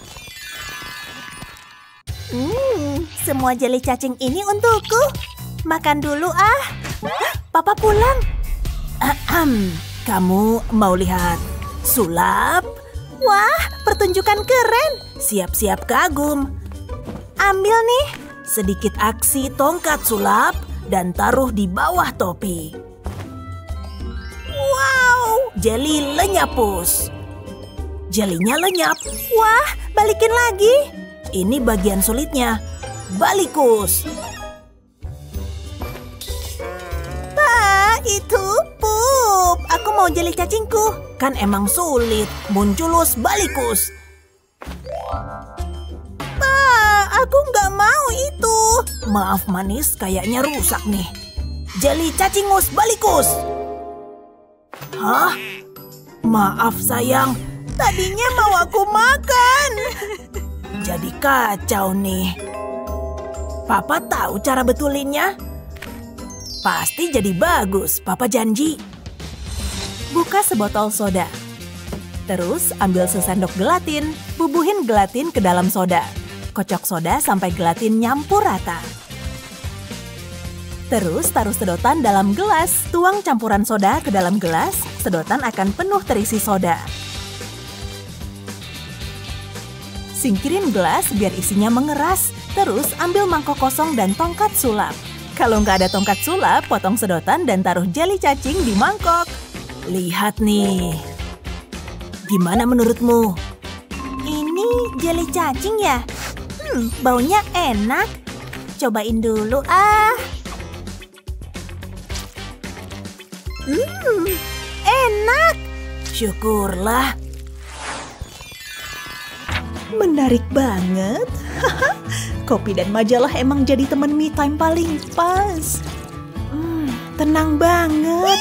Hmm, semua jeli cacing ini untukku. Makan dulu ah. Papa pulang. Ahem. Kamu mau lihat sulap? Wah, pertunjukan keren. Siap-siap kagum. Ambil nih. Sedikit aksi tongkat sulap dan taruh di bawah topi. Wow. Jeli lenyapus. Jelinya lenyap. Wah, balikin lagi. Ini bagian sulitnya. Balikus. Pa, itu pup. Aku mau jeli cacingku. Kan emang sulit. Munculus balikus. Pa, aku nggak mau itu. Maaf manis, kayaknya rusak nih. Jeli cacingus balikus. Hah? Maaf sayang. Tadinya mau aku makan. Jadi kacau nih. Papa tahu cara betulinnya? Pasti jadi bagus, Papa janji. Buka sebotol soda. Terus ambil sesendok gelatin, bubuhin gelatin ke dalam soda. Kocok soda sampai gelatin nyampur rata. Terus taruh sedotan dalam gelas, tuang campuran soda ke dalam gelas, sedotan akan penuh terisi soda. Singkirin gelas biar isinya mengeras, terus ambil mangkok kosong dan tongkat sulap. Kalau nggak ada tongkat sulap, potong sedotan dan taruh jeli cacing di mangkok. Lihat nih. Gimana menurutmu? Ini jeli cacing ya? Hmm, baunya enak. Cobain dulu ah. Hmm, enak. Syukurlah. Menarik banget. Kopi dan majalah emang jadi teman me time paling pas. Hmm, tenang banget.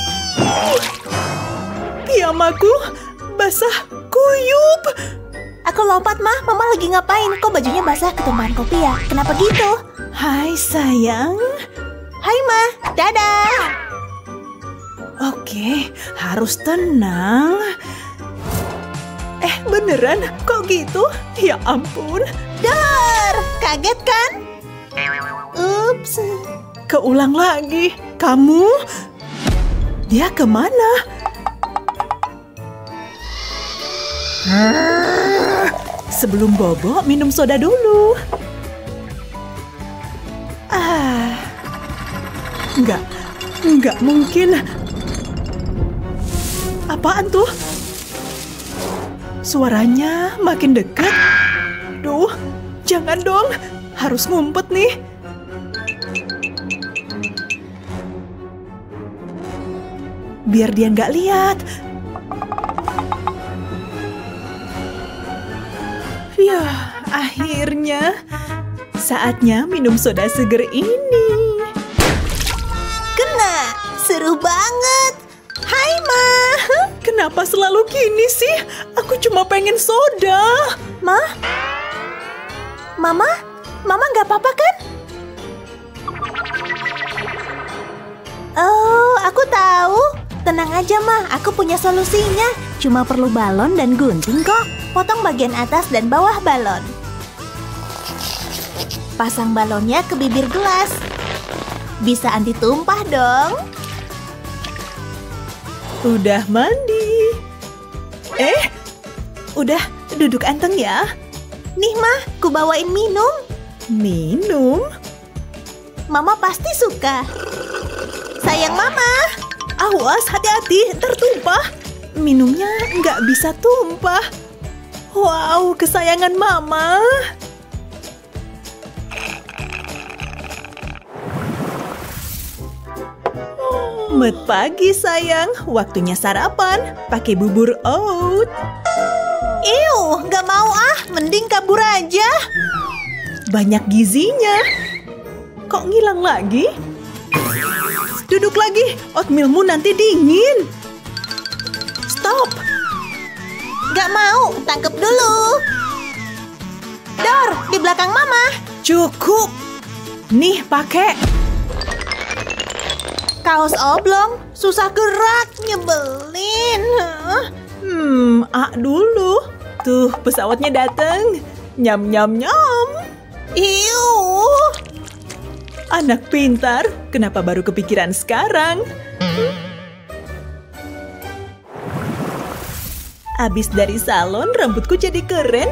Piyamaku basah kuyup. Aku lompat mah, Mama lagi ngapain? Kok bajunya basah ketumpahan kopi ya? Kenapa gitu? Hai sayang. Hai Ma, dadah. Oke, harus tenang. Eh, beneran? Kok gitu? Ya ampun. Dar, kaget kan? Ups. Keulang lagi. Kamu? Dia kemana? Sebelum bobo, minum soda dulu. Ah, enggak, enggak mungkin. Apaan tuh? Suaranya makin dekat. Duh. Jangan dong, harus ngumpet nih. Biar dia nggak lihat. Ya, akhirnya saatnya minum soda seger ini. Kena, seru banget. Hai, Ma. Kenapa selalu gini sih? Aku cuma pengen soda. Ma? Mama? Mama nggak apa-apa kan? Oh, aku tahu. Tenang aja, Ma. Aku punya solusinya. Cuma perlu balon dan gunting kok. Potong bagian atas dan bawah balon. Pasang balonnya ke bibir gelas. Bisa anti tumpah dong. Udah mandi. Eh, udah duduk anteng ya. Nih, Ma, ku bawain minum. Minum? Mama pasti suka. Sayang Mama. Awas, hati-hati, ntar tumpah. Minumnya nggak bisa tumpah. Wow, kesayangan Mama. Selamat pagi sayang, waktunya sarapan. Pakai bubur oat. Iu, nggak mau ah, mending kabur aja. Banyak gizinya. Kok ngilang lagi? Duduk lagi, oatmealmu nanti dingin. Stop. Nggak mau, tangkep dulu. Dor, di belakang Mama. Cukup. Nih, pakai. Kaos oblong, susah gerak, nyebelin. Hmm, ah dulu. Tuh, pesawatnya datang. Nyam, nyam, nyam. Iu. Anak pintar, kenapa baru kepikiran sekarang? Abis dari salon, rambutku jadi keren.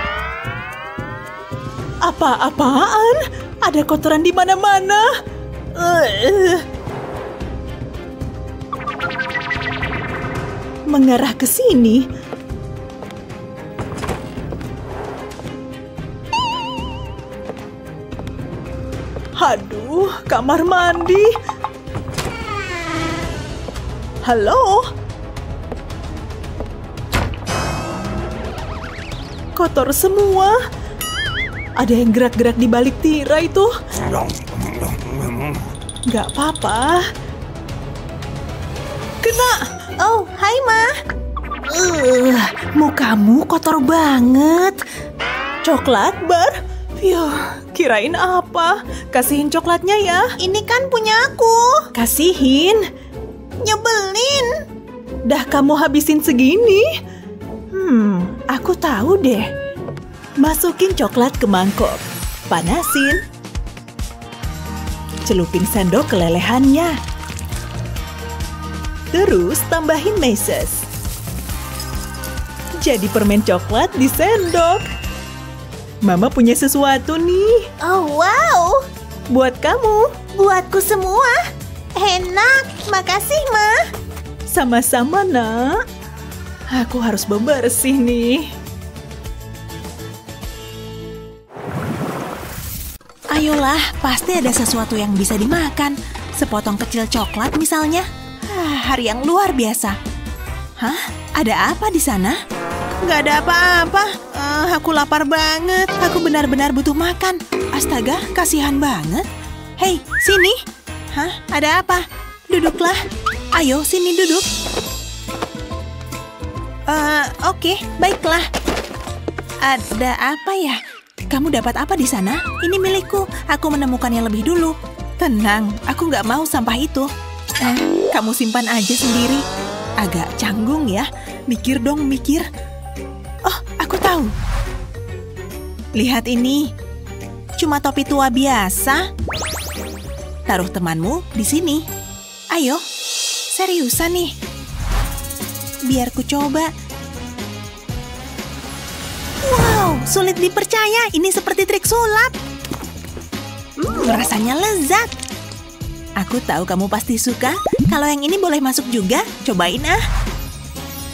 Apa-apaan? Ada kotoran di mana-mana. Uh. Mengarah ke sini. Aduh, kamar mandi. Halo? Kotor semua. Ada yang gerak-gerak di balik tirai itu. Nggak apa-apa. Kena. Oh, hai Ma. Uh, mukamu kotor banget. Coklat bar? Yuh, kirain apa? Kasihin coklatnya ya. Ini kan punya aku. Kasihin. Nyebelin. Dah kamu habisin segini? Hmm, aku tahu deh. Masukin coklat ke mangkok. Panasin. Celupin sendok ke lelehannya. Terus tambahin meses. Jadi permen coklat di sendok. Mama punya sesuatu nih. Oh, wow. Buat kamu. Buatku semua. Enak. Makasih, Ma. Sama-sama, Nak. Aku harus bebersih nih. Ayolah, pasti ada sesuatu yang bisa dimakan. Sepotong kecil coklat misalnya. Ah, hari yang luar biasa. Hah? Ada apa di sana? Nggak ada apa-apa. Uh, aku lapar banget. Aku benar-benar butuh makan. Astaga, kasihan banget. Hei, sini. Hah? Ada apa? Duduklah. Ayo, sini duduk. Uh, Oke, okay, baiklah. Ada apa ya? Kamu dapat apa di sana? Ini milikku. Aku menemukannya lebih dulu. Tenang, aku nggak mau sampah itu. Eh, kamu simpan aja sendiri. Agak canggung ya. Mikir dong, mikir. Oh, aku tahu. Lihat ini. Cuma topi tua biasa. Taruh temanmu di sini. Ayo, seriusan nih. Biar ku coba. Wow, sulit dipercaya. Ini seperti trik sulap. Hmm, rasanya lezat. Aku tahu kamu pasti suka. Kalau yang ini boleh masuk juga. Cobain ah.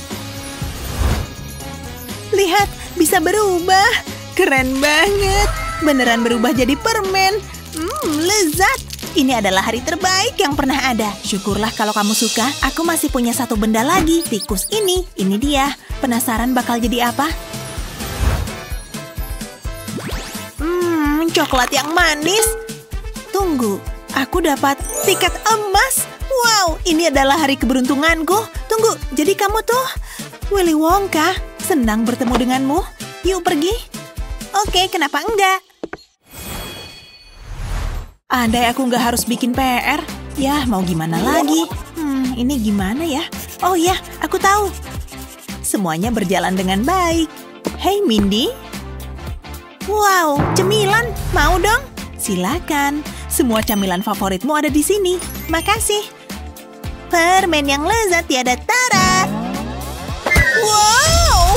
Lihat, bisa berubah. Keren banget. beneran berubah jadi permen. Hmm, lezat. Ini adalah hari terbaik yang pernah ada. Syukurlah kalau kamu suka. Aku masih punya satu benda lagi, tikus ini. Ini dia. Penasaran bakal jadi apa? Hmm, coklat yang manis. Tunggu, aku dapat tiket emas. Wow, ini adalah hari keberuntunganku. Tunggu, jadi kamu tuh Willy Wonka. Senang bertemu denganmu. Yuk pergi. Oke, kenapa enggak? Andai aku nggak harus bikin P R. Ya, mau gimana lagi? Hmm, ini gimana ya? Oh ya, aku tahu. Semuanya berjalan dengan baik. Hey Mindy. Wow, cemilan. Mau dong? Silakan. Semua camilan favoritmu ada di sini. Makasih. Permen yang lezat tiada tara. Wow.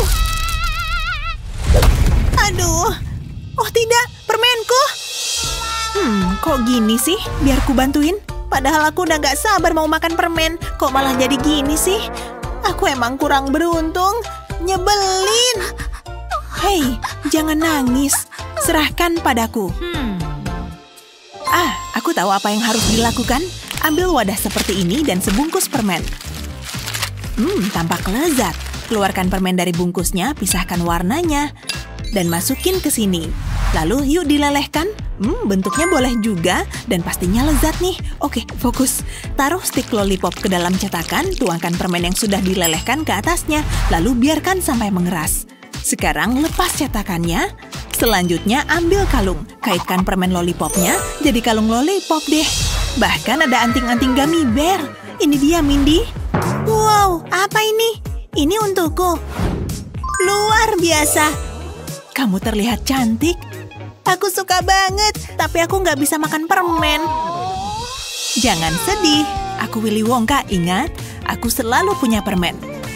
Aduh. Oh tidak, permenku. Hmm, kok gini sih? Biar ku bantuin. Padahal aku udah gak sabar mau makan permen. Kok malah jadi gini sih? Aku emang kurang beruntung. Nyebelin. Hei, jangan nangis. Serahkan padaku. Ah, aku tahu apa yang harus dilakukan. Ambil wadah seperti ini dan sebungkus permen. Hmm, tampak lezat. Keluarkan permen dari bungkusnya, pisahkan warnanya. Dan masukin ke sini. Lalu yuk dilelehkan. Hmm, bentuknya boleh juga dan pastinya lezat nih. Oke, fokus. Taruh stik lollipop ke dalam cetakan, tuangkan permen yang sudah dilelehkan ke atasnya, lalu biarkan sampai mengeras. Sekarang lepas cetakannya. Selanjutnya ambil kalung, kaitkan permen lollipopnya jadi kalung lollipop deh. Bahkan ada anting-anting gummy bear. Ini dia, Mindy. Wow, apa ini? Ini untukku. Luar biasa. Kamu terlihat cantik. Aku suka banget, tapi aku nggak bisa makan permen. Jangan sedih, aku Willy Wonka, ingat, aku selalu punya permen.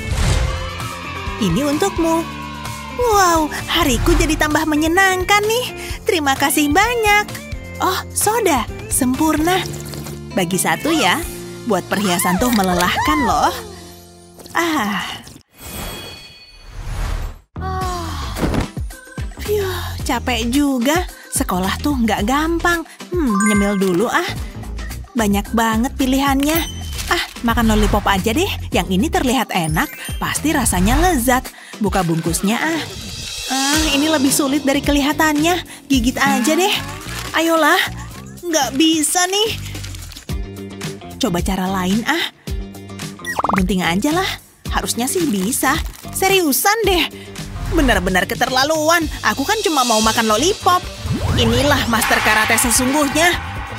Ini untukmu. Wow, hariku jadi tambah menyenangkan nih. Terima kasih banyak. Oh, soda, sempurna. Bagi satu ya, buat perhiasan tuh melelahkan loh. Ah. Capek juga, sekolah tuh nggak gampang. Hmm, nyemil dulu ah. Banyak banget pilihannya. Ah, makan lollipop aja deh. Yang ini terlihat enak, pasti rasanya lezat. Buka bungkusnya ah. Ah, ini lebih sulit dari kelihatannya. Gigit aja deh. Ayolah, nggak bisa nih. Coba cara lain ah. Gunting aja lah. Harusnya sih bisa. Seriusan deh. Benar-benar keterlaluan. Aku kan cuma mau makan lollipop. Inilah master karate sesungguhnya.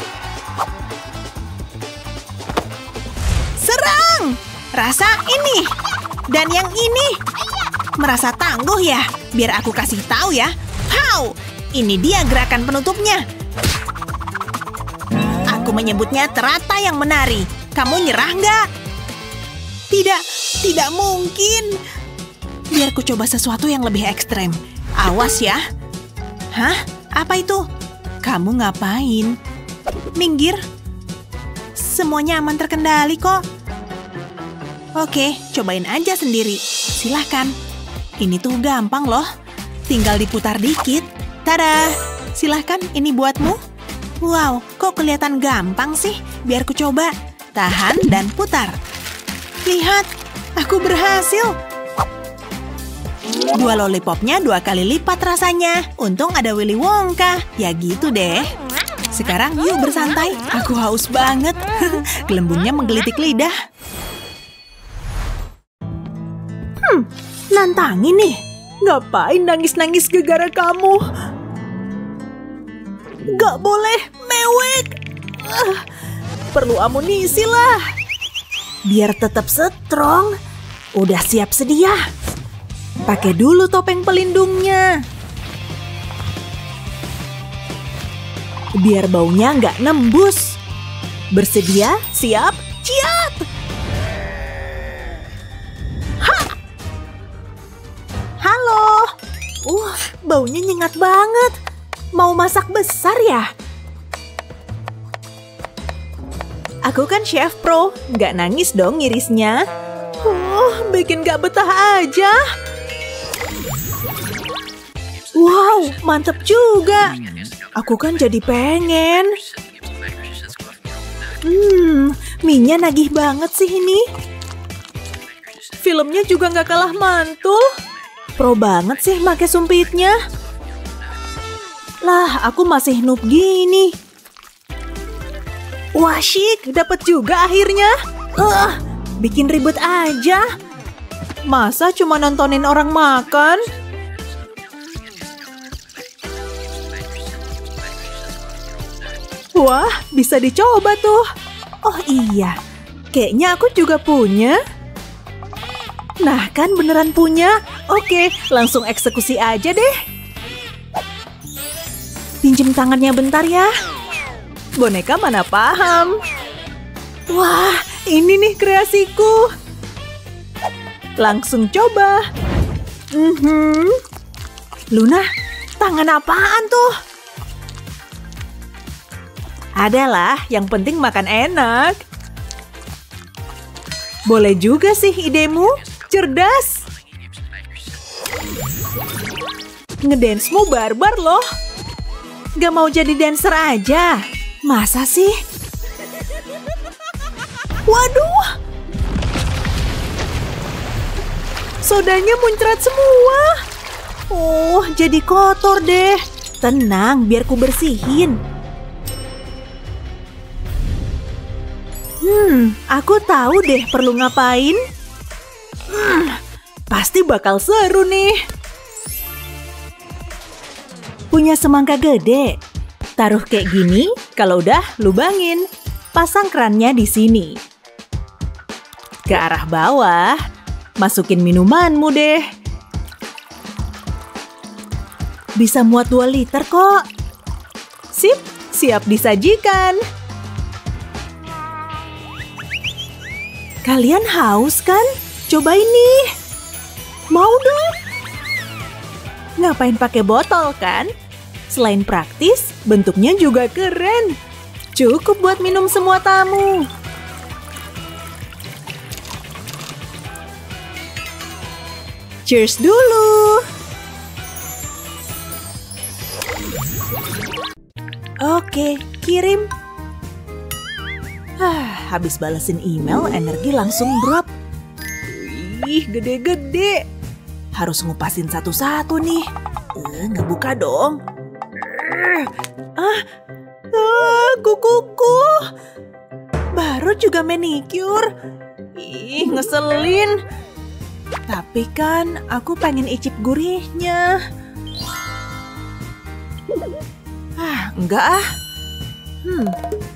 Serang! Rasa ini. Dan yang ini. Merasa tangguh ya? Biar aku kasih tahu ya. Pow! Ini dia gerakan penutupnya. Aku menyebutnya terata yang menari. Kamu nyerah nggak? Tidak, tidak mungkin. Biar ku coba sesuatu yang lebih ekstrem. Awas ya. Hah? Apa itu? Kamu ngapain? Minggir. Semuanya aman terkendali kok. Oke, cobain aja sendiri. Silahkan. Ini tuh gampang loh. Tinggal diputar dikit. Tada! Silahkan, ini buatmu. Wow, kok kelihatan gampang sih? Biar ku coba. Tahan dan putar. Lihat, aku berhasil. Dua lollipopnya dua kali lipat rasanya. Untung ada Willy Wonka. Ya gitu deh. Sekarang yuk bersantai. Aku haus banget. Gelembungnya menggelitik lidah. Hmm, nantangin nih. Ngapain nangis-nangis gegara kamu? Gak boleh mewek. Uh, perlu amunisi lah. Biar tetap strong. Udah siap sedia. Pakai dulu topeng pelindungnya. Biar baunya nggak nembus. Bersedia? Siap? Ciat! Ha! Halo! Uh, baunya nyengat banget. Mau masak besar ya? Aku kan chef pro. Nggak nangis dong ngirisnya. Uh, bikin nggak betah aja. Wow, mantep juga. Aku kan jadi pengen. Hmm, mie-nya nagih banget sih ini. Filmnya juga nggak kalah mantul. Pro banget sih pakai sumpitnya. Lah, aku masih noob gini. Wah, syik, dapat juga akhirnya. Uh, bikin ribet aja. Masa cuma nontonin orang makan? Wah, bisa dicoba tuh. Oh iya, kayaknya aku juga punya. Nah, kan beneran punya. Oke, langsung eksekusi aja deh. Pinjem tangannya bentar ya. Boneka mana paham. Wah, ini nih kreasiku. Langsung coba. Mhm. Luna, tangan apaan tuh? Adalah, yang penting makan enak. Boleh juga sih idemu, cerdas. Ngedance-mu barbar loh. Gak mau jadi dancer aja. Masa sih? Waduh. Sodanya muncrat semua. Oh, jadi kotor deh. Tenang, biar ku bersihin. Hmm, aku tahu deh perlu ngapain. Hmm, pasti bakal seru nih. Punya semangka gede. Taruh kayak gini, kalau udah lubangin. Pasang kerannya di sini. Ke arah bawah, masukin minumanmu deh. Bisa muat dua liter kok. Sip, siap disajikan. Kalian haus kan? Coba ini. Mau dong? Ngapain pakai botol kan? Selain praktis, bentuknya juga keren. Cukup buat minum semua tamu. Cheers dulu. Oke, kirim. Ah, habis balesin email, energi langsung drop. Wih, gede-gede. Harus ngupasin satu-satu nih. Eh, ngebuka dong. Ah, ah, kukuku. Baru juga manicure. Ih, ngeselin. Tapi kan aku pengen icip gurihnya. Ah, enggak ah. Hmm.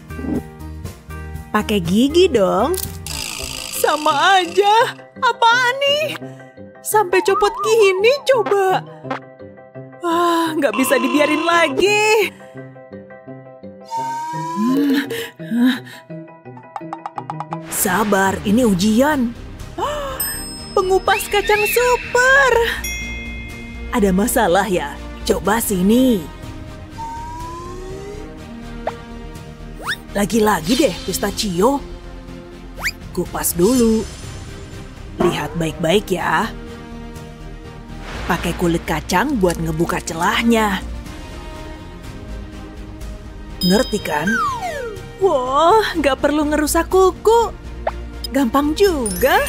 Pakai gigi dong. Sama aja. Apaan nih? Sampai copot gini coba. Wah, nggak bisa dibiarin lagi. Hmm. Sabar, ini ujian. Pengupas kacang super. Ada masalah ya? Coba sini. Lagi-lagi deh pistachio. Kupas dulu. Lihat baik-baik ya. Pakai kulit kacang buat ngebuka celahnya. Ngerti kan? Wah, nggak perlu ngerusak kuku. Gampang juga.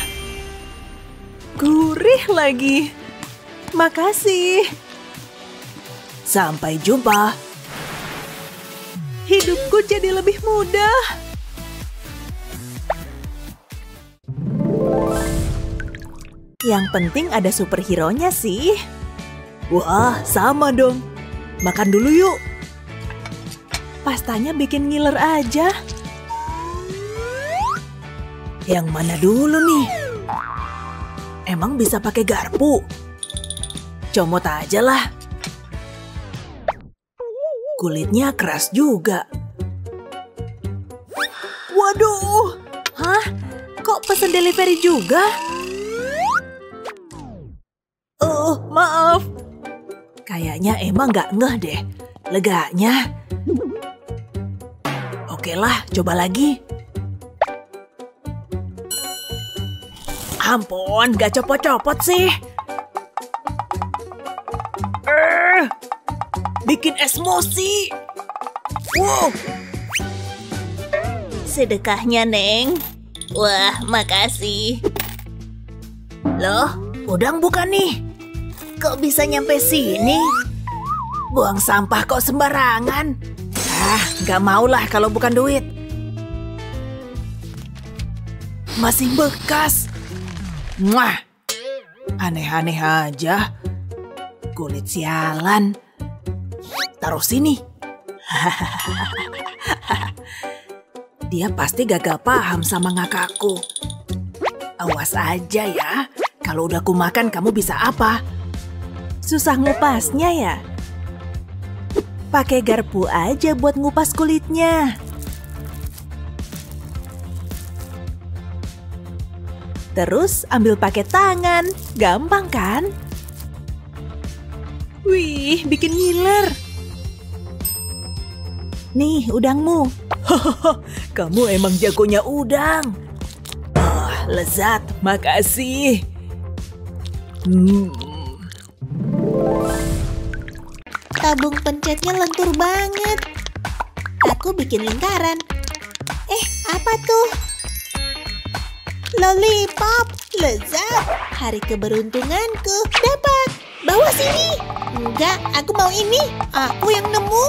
Gurih lagi. Makasih. Sampai jumpa. Hidupku jadi lebih mudah. Yang penting ada superhero-nya sih. Wah, sama dong. Makan dulu yuk. Pastanya bikin ngiler aja. Yang mana dulu nih? Emang bisa pakai garpu? Comot aja lah. Kulitnya keras juga. Waduh. Hah? Kok pesen delivery juga? Oh, maaf. Kayaknya emang gak ngeh deh. Leganya. Oke lah, coba lagi. Ampun, gak copot-copot sih. bikin emosi. Wow. Sedekahnya, Neng. Wah, makasih. Loh, udang bukan nih? Kok bisa nyampe sini? Buang sampah kok sembarangan. Ah, nggak maulah kalau bukan duit. Masih bekas. Mwah. Aneh-aneh aja. Kulit sialan. Taruh sini. Dia pasti gagal paham sama ngakakku. Awas aja ya. Kalau udah kumakan kamu bisa apa? Susah ngupasnya ya? Pakai garpu aja buat ngupas kulitnya. Terus ambil pakai tangan. Gampang kan? Wih, bikin ngiler. Nih, udangmu. Kamu emang jagonya udang. Oh, lezat, makasih. Hmm. Tabung pencetnya lentur banget. Aku bikin lingkaran. Eh, apa tuh? Lollipop, lezat. Hari keberuntunganku. Dapat. Bawa sini. Enggak, aku mau ini. Aku yang nemu.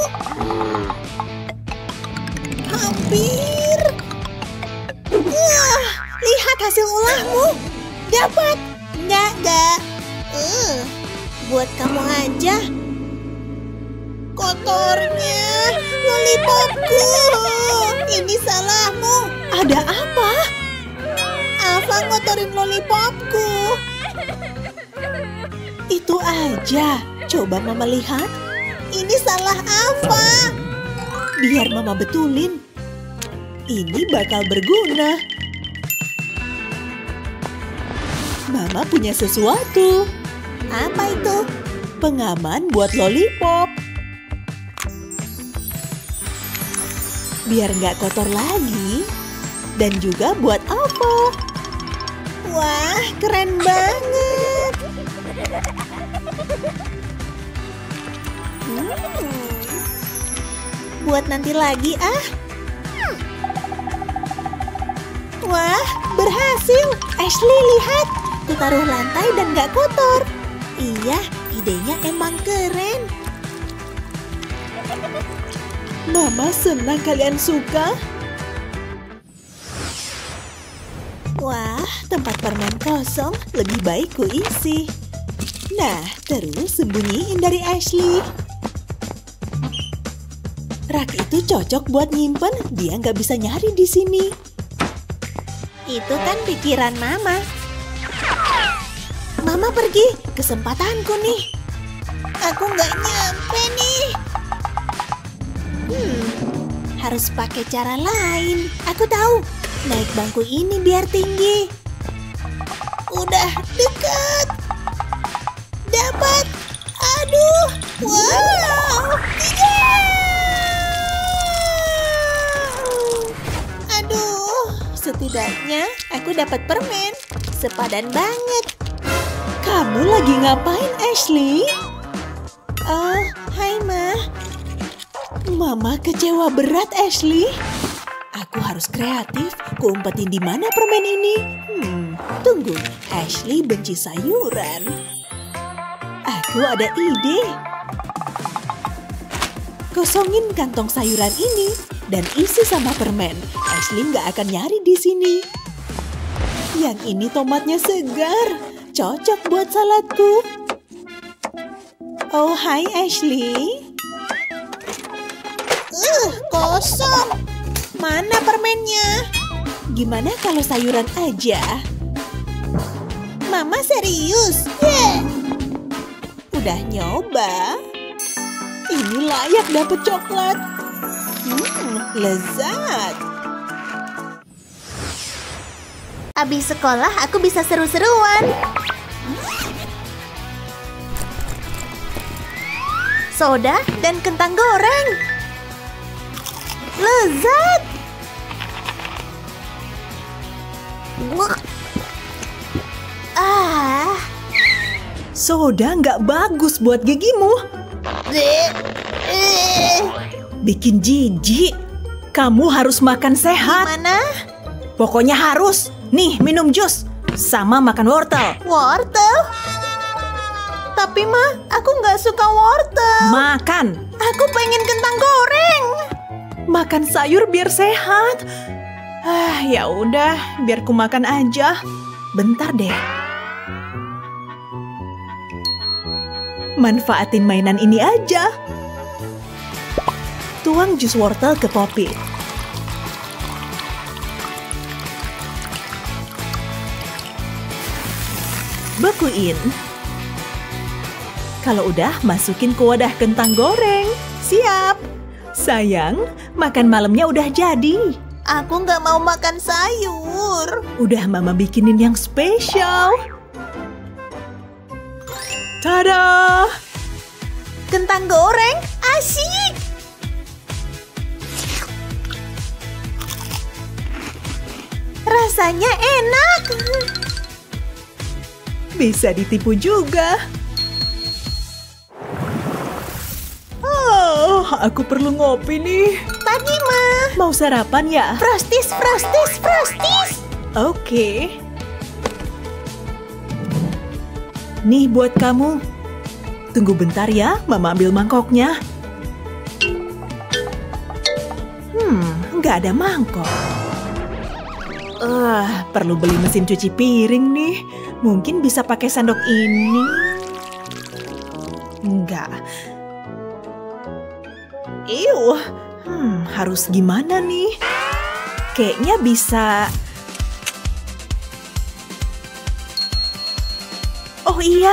Hampir. Wah, lihat hasil ulahmu. Dapat. Enggak, enggak. Uh, buat kamu aja. Kotornya lollipopku. Ini salahmu. Ada apa? Apa ngotorin lollipopku? Itu aja. Coba Mama lihat. Ini salah apa? Biar Mama betulin. Ini bakal berguna. Mama punya sesuatu. Apa itu? Pengaman buat lollipop. Biar nggak kotor lagi. Dan juga buat apa? Wah, keren banget. Hmm. Buat nanti lagi ah. Wah, berhasil. Ashley, lihat. Ku taruh lantai dan gak kotor. Iya, idenya emang keren. Mama senang kalian suka. Wah, tempat permen kosong lebih baik ku isi. Nah, terus sembunyiin dari Ashley. Rak itu cocok buat nyimpen, dia nggak bisa nyari di sini. Itu kan pikiran Mama. Mama pergi, kesempatanku nih. Aku nggak nyampe nih. Hmm, harus pakai cara lain. Aku tahu, naik bangku ini biar tinggi. Udah dekat. Dapat. Aduh, wow, tidak. Aduh, setidaknya aku dapat permen. Sepadan banget. Kamu lagi ngapain, Ashley? Oh, hai Ma. Mama kecewa berat, Ashley. Aku harus kreatif. Kuumpetin di mana permen ini? Hmm, tunggu. Ashley benci sayuran. Aku ada ide. Kosongin kantong sayuran ini dan isi sama permen. Ashley nggak akan nyari di sini. Yang ini tomatnya segar. Cocok buat saladku. Oh, hai Ashley. Uh, kosong. Mana permennya? Gimana kalau sayuran aja? Mama serius? Yeah. Udah nyoba? Ini layak dapet coklat. Hmm, lezat. Abis sekolah aku bisa seru-seruan. Soda dan kentang goreng. Lezat. Ah. Soda nggak bagus buat gigimu. Bikin jijik. Kamu harus makan sehat. Mana? Pokoknya harus. Nih, minum jus. Sama makan wortel. Wortel? Tapi Ma, aku nggak suka wortel. Makan. Aku pengen kentang goreng. Makan sayur biar sehat. Ah, ya udah, biar ku makan aja. Bentar deh. Manfaatin mainan ini aja. Tuang jus wortel ke Poppy. Bekuin. Kalau udah, masukin ke wadah kentang goreng. Siap. Sayang, makan malamnya udah jadi. Aku nggak mau makan sayur. Udah Mama bikinin yang spesial. Tada! Kentang goreng, asyik. Rasanya enak. Bisa ditipu juga. Oh, aku perlu ngopi nih. Pagi, Ma. Mau sarapan ya? Frosties, frosties, frosties. Oke. Nih buat kamu. Tunggu bentar ya, Mama ambil mangkoknya. Hmm, nggak ada mangkok. Eh, uh, perlu beli mesin cuci piring nih. Mungkin bisa pakai sendok ini. Enggak. Iuh, hmm, harus gimana nih? Kayaknya bisa... Oh iya.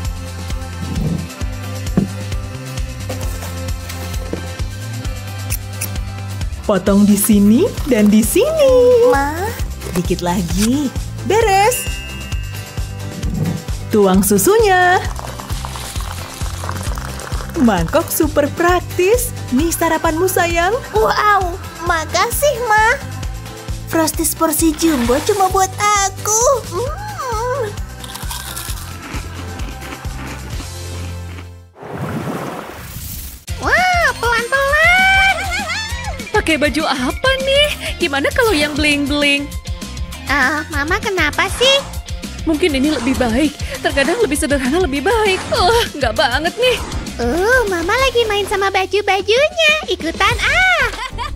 Potong di sini dan di sini. Ma, dikit lagi. Beres. Tuang susunya. Mangkok super praktis. Nih sarapanmu sayang. Wow, makasih Ma. Frosties porsi jumbo cuma buat aku. Mm. Wah, pelan-pelan. Pakai baju apa nih? Gimana kalau yang bling-bling? Ah, uh, Mama kenapa sih? Mungkin ini lebih baik. Terkadang lebih sederhana lebih baik. Oh, nggak banget nih. Uh, Mama lagi main sama baju-bajunya. Ikutan ah.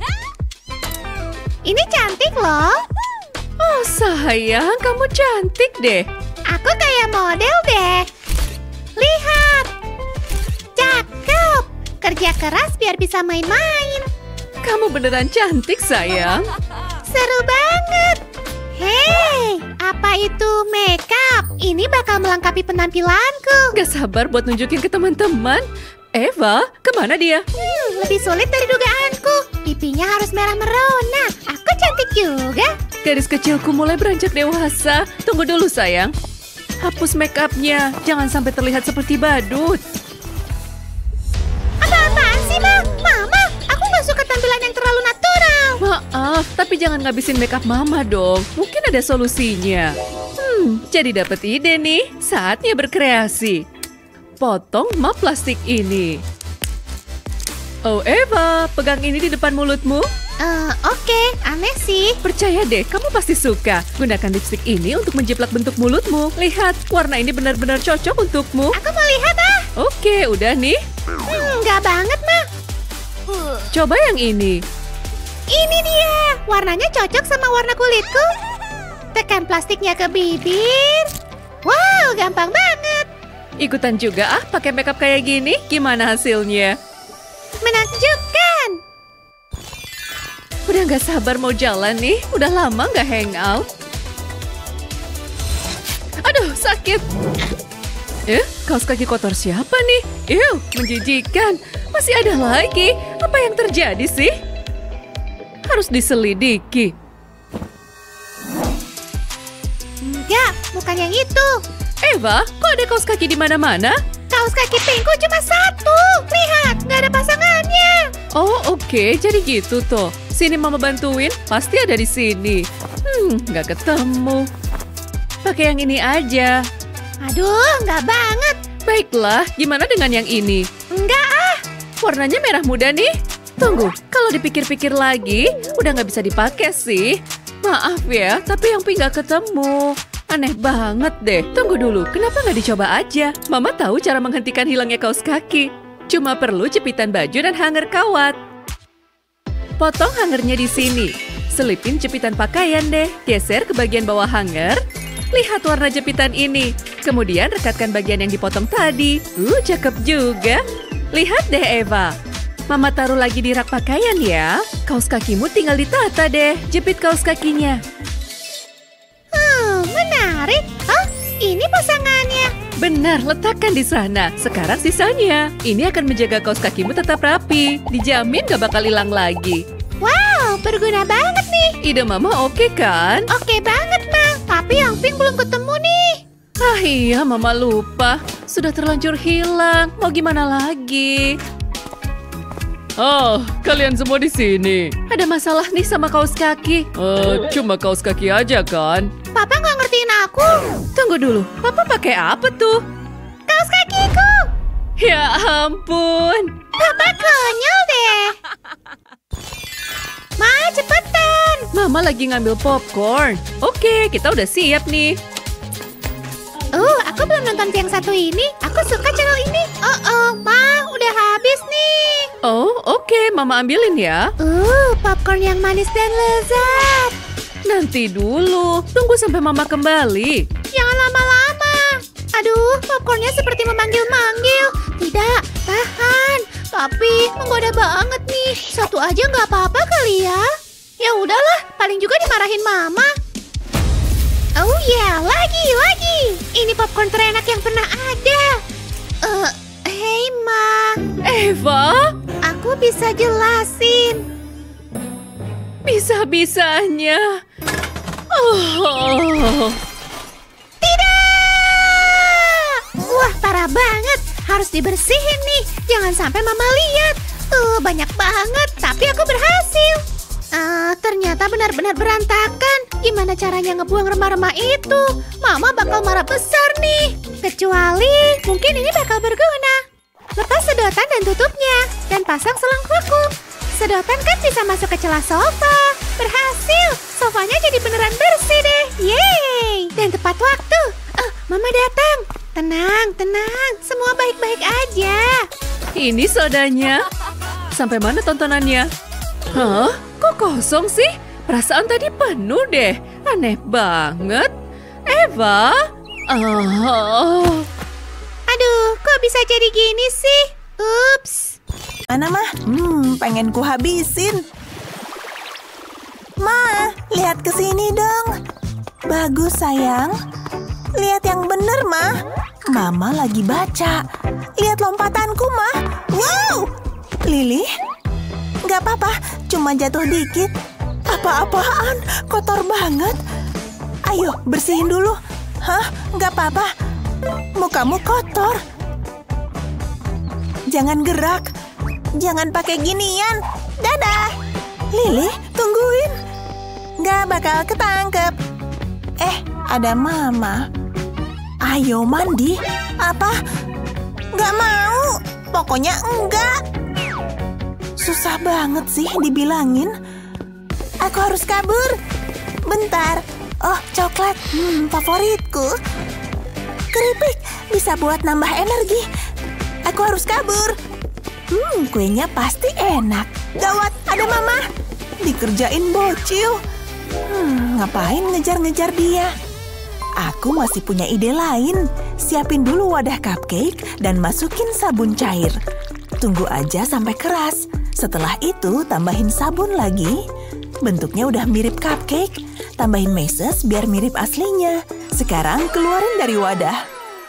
Ini cantik loh. Oh sayang, kamu cantik deh. Aku kayak model deh. Lihat. Cakep. Kerja keras biar bisa main-main. Kamu beneran cantik sayang. Seru banget. Hei, apa itu makeup? Ini bakal melengkapi penampilanku. Gak sabar buat nunjukin ke teman-teman. Eva, kemana dia? Hmm, lebih sulit dari dugaanku. Pipinya harus merah merona. Aku cantik juga. Gadis kecilku mulai beranjak dewasa. Tunggu dulu sayang. Hapus make-upnya. Jangan sampai terlihat seperti badut. Apa-apaan sih, Ma? Mama, aku gak suka tampilan yang terlalu natural. Maaf, tapi jangan ngabisin makeup mama dong. Mungkin ada solusinya. Hmm, jadi dapat ide nih. Saatnya berkreasi. Potong map plastik ini. Oh Eva, pegang ini di depan mulutmu. Uh, Oke, okay. Aneh sih. Percaya deh, kamu pasti suka. Gunakan lipstik ini untuk menjiplak bentuk mulutmu. Lihat, warna ini benar-benar cocok untukmu. Aku mau lihat ah. Oke, udah nih. Hmm, nggak banget, Ma. Uh. Coba yang ini. Ini dia, warnanya cocok sama warna kulitku. Tekan plastiknya ke bibir. Wow, gampang banget. Ikutan juga ah, pakai makeup kayak gini. Gimana hasilnya? Menakjubkan. Udah gak sabar mau jalan nih. Udah lama gak hangout. Aduh, sakit. Eh, kaos kaki kotor siapa nih? Ew, menjijikan. Masih ada lagi. Apa yang terjadi sih? Harus diselidiki. Enggak, bukan yang itu. Eva, kok ada kaos kaki di mana-mana? Kaos kaki pinkku cuma satu. Lihat, nggak ada pasangannya. Oh, oke. Okay. Jadi gitu tuh. Sini mama bantuin. Pasti ada di sini. Hmm, nggak ketemu. Pakai yang ini aja. Aduh, nggak banget. Baiklah, gimana dengan yang ini? Enggak ah. warnanya merah muda nih. Tunggu, kalau dipikir-pikir lagi, udah nggak bisa dipakai sih. Maaf ya, tapi yang pink nggak ketemu. Aneh banget deh. Tunggu dulu, kenapa nggak dicoba aja? Mama tahu cara menghentikan hilangnya kaos kaki. Cuma perlu jepitan baju dan hanger kawat. Potong hangernya di sini. Selipin jepitan pakaian deh. Geser ke bagian bawah hanger. Lihat warna jepitan ini. Kemudian rekatkan bagian yang dipotong tadi. Uh, cakep juga. Lihat deh Eva. Mama taruh lagi di rak pakaian ya. Kaos kakimu tinggal ditata deh. Jepit kaos kakinya. Hmm, menarik. Oh, ini pasangannya. Benar, letakkan di sana. Sekarang sisanya. Ini akan menjaga kaos kakimu tetap rapi. Dijamin gak bakal hilang lagi. Wow, berguna banget nih. Ide Mama oke kan? Oke banget, Ma. Tapi yang pink belum ketemu nih. Ah iya, Mama lupa. Sudah terlanjur hilang. Mau gimana lagi? Oh, kalian semua di sini. Ada masalah nih sama kaos kaki. Uh, cuma kaos kaki aja kan? Papa nggak ngertiin aku. Tunggu dulu, Papa pakai apa tuh? Kaos kakiku. Ya ampun. Papa konyol deh. Ma, cepetan. Mama lagi ngambil popcorn. Oke, kita udah siap nih. Uh, aku belum nonton yang satu ini. Aku suka channel ini. Oh, oh, Ma, udah habis nih. Oh, oke. Mama ambilin ya. Uh, popcorn yang manis dan lezat. Nanti dulu. Tunggu sampai Mama kembali. Jangan lama-lama. Aduh, popcornnya seperti memanggil-manggil. Tidak, tahan. Tapi menggoda banget nih. Satu aja nggak apa-apa kali ya. Ya udahlah, paling juga dimarahin Mama. Oh ya, lagi, lagi. Ini popcorn terenak yang pernah ada. Eh, uh, hey Ma. Eva? Aku bisa jelasin. Bisa-bisanya. Oh. Tidak! Wah, parah banget. Harus dibersihin nih. Jangan sampai Mama lihat. Tuh, banyak banget. Tapi aku berhasil. Uh, ternyata benar-benar berantakan. Gimana caranya ngebuang remah-remah itu? Mama bakal marah besar nih. Kecuali mungkin ini bakal berguna. Lepas sedotan dan tutupnya. Dan pasang selang vakum. Sedotan kan bisa masuk ke celah sofa. Berhasil. Sofanya jadi beneran bersih deh. Yeay. Dan tepat waktu. Oh, Mama datang. Tenang, tenang. Semua baik-baik aja. Ini sodanya. Sampai mana tontonannya? Hah? Kok kosong sih? Perasaan tadi penuh deh. Aneh banget. Eva? Oh. Aduh, kok bisa jadi gini sih? Ups. Mana, Ma? Hmm, pengen ku habisin. Ma, lihat ke sini dong. Bagus, sayang. Lihat yang bener, Ma. Mama lagi baca. Lihat lompatanku, Ma. Wow! Lili? Gak apa-apa, cuma jatuh dikit. Apa-apaan? Kotor banget. Ayo, bersihin dulu. Hah? Gak apa-apa. Mukamu kotor. Jangan gerak. Jangan pakai ginian. Dadah. Lili, tungguin. Gak bakal ketangkep. Eh, ada Mama. Ayo mandi. Apa? Gak mau. Pokoknya enggak. Susah banget sih dibilangin. Aku harus kabur. Bentar. Oh, coklat. Hmm, favoritku. Keripik bisa buat nambah energi. Aku harus kabur. Hmm, kuenya pasti enak. Gawat, ada Mama. Dikerjain bocil. Hmm, ngapain ngejar-ngejar dia? Aku masih punya ide lain. Siapin dulu wadah cupcake dan masukin sabun cair. Tunggu aja sampai keras. Setelah itu, tambahin sabun lagi. Bentuknya udah mirip cupcake. Tambahin meses biar mirip aslinya. Sekarang keluarin dari wadah.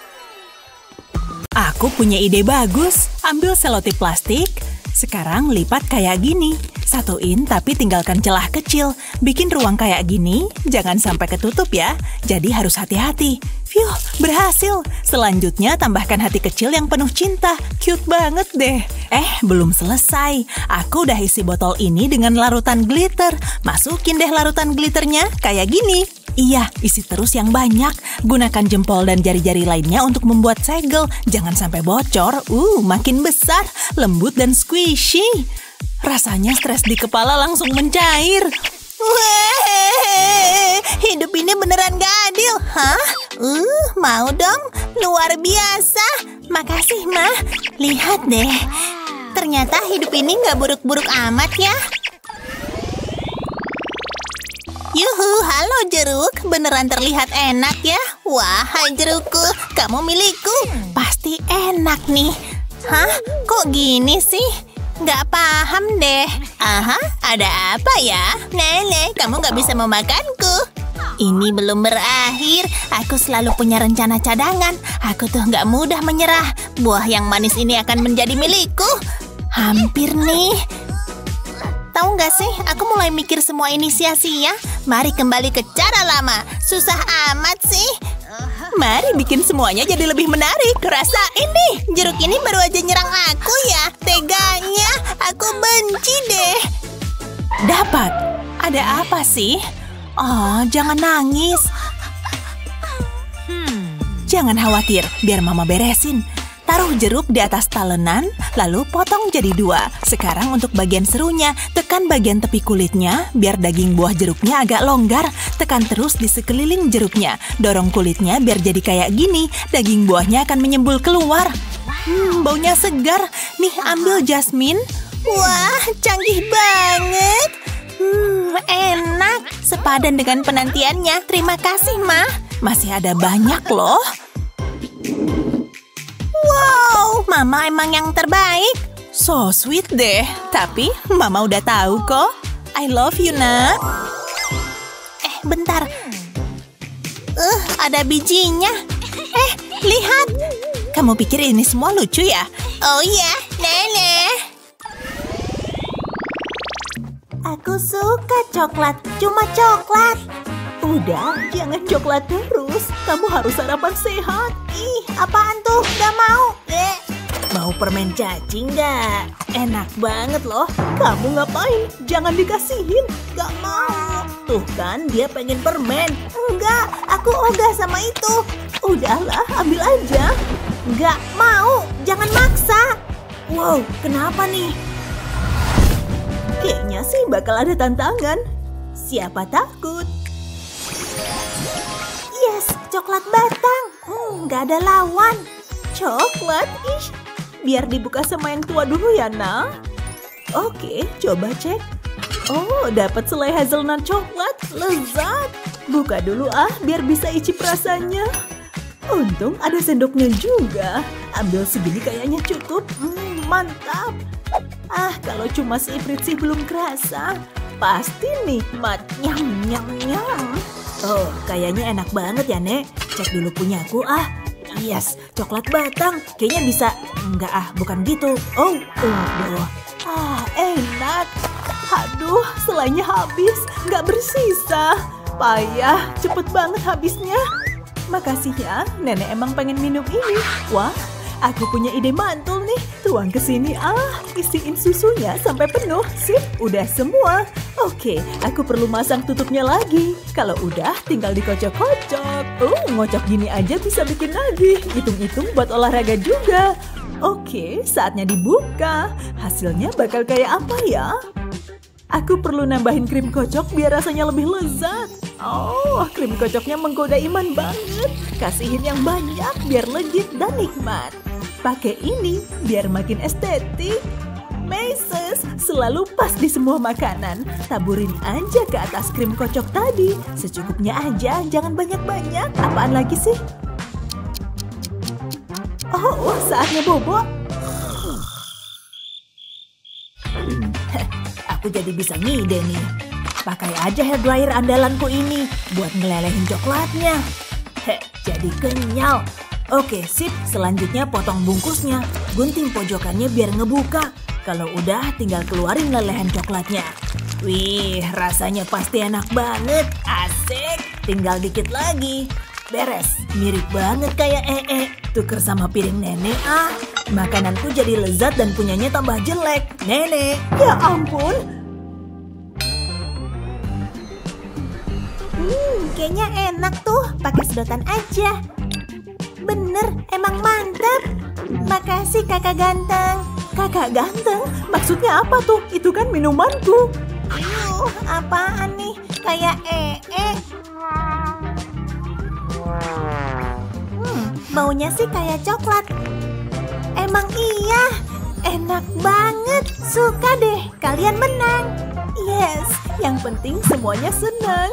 Aku punya ide bagus. Ambil selotip plastik. Sekarang lipat kayak gini. Satuin tapi tinggalkan celah kecil. Bikin ruang kayak gini. Jangan sampai ketutup ya. Jadi harus hati-hati. Phew, berhasil. Selanjutnya tambahkan hati kecil yang penuh cinta. Cute banget deh. Eh, belum selesai. Aku udah isi botol ini dengan larutan glitter. Masukin deh larutan glitternya kayak gini. Iya, isi terus yang banyak. Gunakan jempol dan jari-jari lainnya untuk membuat segel. Jangan sampai bocor. Uh, makin besar, lembut dan squishy. Rasanya stres di kepala langsung mencair. Weh, hidup ini beneran gak adil. Hah? Uh, mau dong. Luar biasa. Makasih, Ma. Lihat deh. Ternyata hidup ini gak buruk-buruk amat ya. Yuhu, halo jeruk. Beneran terlihat enak ya. Wahai jerukku, kamu milikku. Pasti enak nih. Hah? Kok gini sih? Nggak paham deh. Aha, ada apa ya? Nenek, kamu nggak bisa memakanku. Ini belum berakhir. Aku selalu punya rencana cadangan. Aku tuh nggak mudah menyerah. Buah yang manis ini akan menjadi milikku. Hampir nih. Tahu nggak sih, aku mulai mikir semua ini sia-sia. Mari kembali ke cara lama. Susah amat sih. Mari bikin semuanya jadi lebih menarik. Rasain nih, jeruk ini baru aja nyerang aku ya. Teganya, aku benci deh. Dapat. Ada apa sih? Oh, jangan nangis. Hmm, jangan khawatir, biar Mama beresin. Taruh jeruk di atas talenan, lalu potong jadi dua. Sekarang untuk bagian serunya, tekan bagian tepi kulitnya, biar daging buah jeruknya agak longgar. Tekan terus di sekeliling jeruknya. Dorong kulitnya biar jadi kayak gini. Daging buahnya akan menyembul keluar. Hmm, baunya segar. Nih, ambil Jasmine. Wah, canggih banget. Hmm, enak. Sepadan dengan penantiannya. Terima kasih, Ma. Masih ada banyak loh. Wow, Mama emang yang terbaik. So sweet deh. Tapi Mama udah tahu kok. I love you, nak. Eh, bentar. Uh, ada bijinya. Eh, lihat. Kamu pikir ini semua lucu ya? Oh iya, Nenek. Aku suka coklat. Cuma coklat. Udah, jangan coklat terus. Kamu harus sarapan sehat. Ih, apaan tuh? Gak mau. Eh. Mau permen cacing nggak? Enak banget loh. Kamu ngapain? Jangan dikasihin. Gak mau. Tuh kan, dia pengen permen. Enggak, aku ogah sama itu. Udahlah, ambil aja. Gak mau. Jangan maksa. Wow, kenapa nih? Kayaknya sih bakal ada tantangan. Siapa takut? Yes, coklat batang. Hmm, gak ada lawan. Coklat? Ish. Biar dibuka sama yang tua dulu ya, nak. Oke, coba cek. Oh, dapat selai hazelnut coklat. Lezat. Buka dulu ah, biar bisa icip rasanya. Untung ada sendoknya juga. Ambil segini kayaknya cukup. Hmm, mantap. Ah, kalau cuma seiprit sih belum kerasa. Pasti nikmat. Nyam, nyam, nyam. Oh, kayaknya enak banget ya, Nek. Cek dulu punyaku ah. Yes, coklat batang. Kayaknya bisa. Enggak ah, bukan gitu. Oh, aduh. Ah, enak. Aduh, selainya habis. Nggak bersisa. Payah, cepet banget habisnya. Makasih ya, Nenek emang pengen minum ini. Wah, aku punya ide mantul nih. Tuang ke sini ah. Isiin susunya sampai penuh. Sip, udah semua. Oke, aku perlu masang tutupnya lagi. Kalau udah, tinggal dikocok-kocok. Oh, ngocok gini aja bisa bikin lagi. Hitung-hitung buat olahraga juga. Oke, saatnya dibuka. Hasilnya bakal kayak apa ya? Aku perlu nambahin krim kocok biar rasanya lebih lezat. Oh, krim kocoknya menggoda Iman banget. Kasihin yang banyak biar legit dan nikmat. Pakai ini biar makin estetik. Meses, selalu pas di semua makanan. Taburin aja ke atas krim kocok tadi. Secukupnya aja, jangan banyak-banyak. Apaan lagi sih? Oh, saatnya bobo. Aku jadi bisa ngide nih. Pakai aja hair dryer andalanku ini buat ngelelehin coklatnya. Heh, jadi kenyal. Oke, sip. Selanjutnya potong bungkusnya. Gunting pojokannya biar ngebuka. Kalau udah, tinggal keluarin lelehan coklatnya. Wih, rasanya pasti enak banget. Asik. Tinggal dikit lagi. Beres. Mirip banget kayak ee. Tuker sama piring Nenek ah. Makananku jadi lezat dan punyanya tambah jelek. Nenek, ya ampun. Hmm, Kayaknya enak tuh, pakai sedotan aja. Bener, emang mantap. Makasih kakak ganteng. Kakak ganteng? Maksudnya apa tuh? Itu kan minumanku. Yuh, apaan nih? Kayak ee. Hmm, baunya sih kayak coklat. Emang iya, enak banget. Suka deh, kalian menang. Yes, yang penting semuanya senang.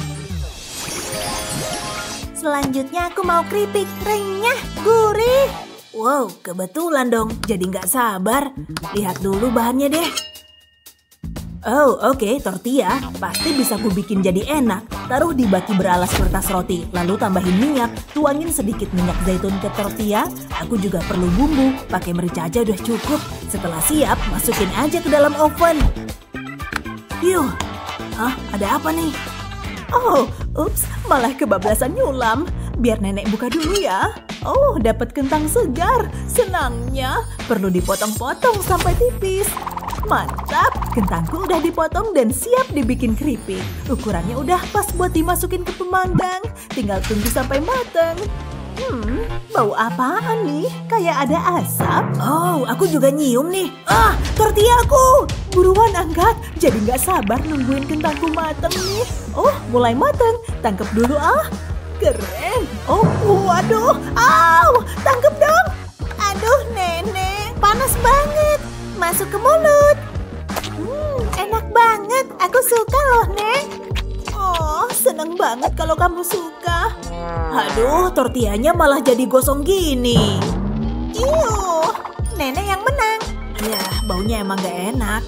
Selanjutnya aku mau keripik, renyah, gurih. Wow, kebetulan dong. Jadi nggak sabar. Lihat dulu bahannya deh. Oh, oke, okay, tortilla. Pasti bisa ku bikin jadi enak. Taruh di baki beralas kertas roti. Lalu tambahin minyak. Tuangin sedikit minyak zaitun ke tortilla. Aku juga perlu bumbu. Pakai merica aja udah cukup. Setelah siap, masukin aja ke dalam oven. Yuh. Hah, ada apa nih? Oh, ups, malah kebablasan nyulam. Biar nenek buka dulu ya. Oh, dapat kentang segar. Senangnya, perlu dipotong-potong sampai tipis. Mantap, kentangku udah dipotong dan siap dibikin keripik. Ukurannya udah pas buat dimasukin ke pemanggang. Tinggal tunggu sampai matang. Hmm, bau apaan nih? Kayak ada asap. Oh, aku juga nyium nih. Ah, tortillaku! Buruan angkat. Jadi nggak sabar nungguin kentangku matang nih. Oh, mulai matang. Tangkep dulu ah. Keren. Oh, waduh. Aw, tangkep dong. Aduh, nenek. Panas banget. Masuk ke mulut. Hmm, enak banget. Aku suka loh, Nek. Oh, seneng banget kalau kamu suka. Aduh, tortillanya malah jadi gosong gini. Iyuh, nenek yang menang. Ya, baunya emang gak enak.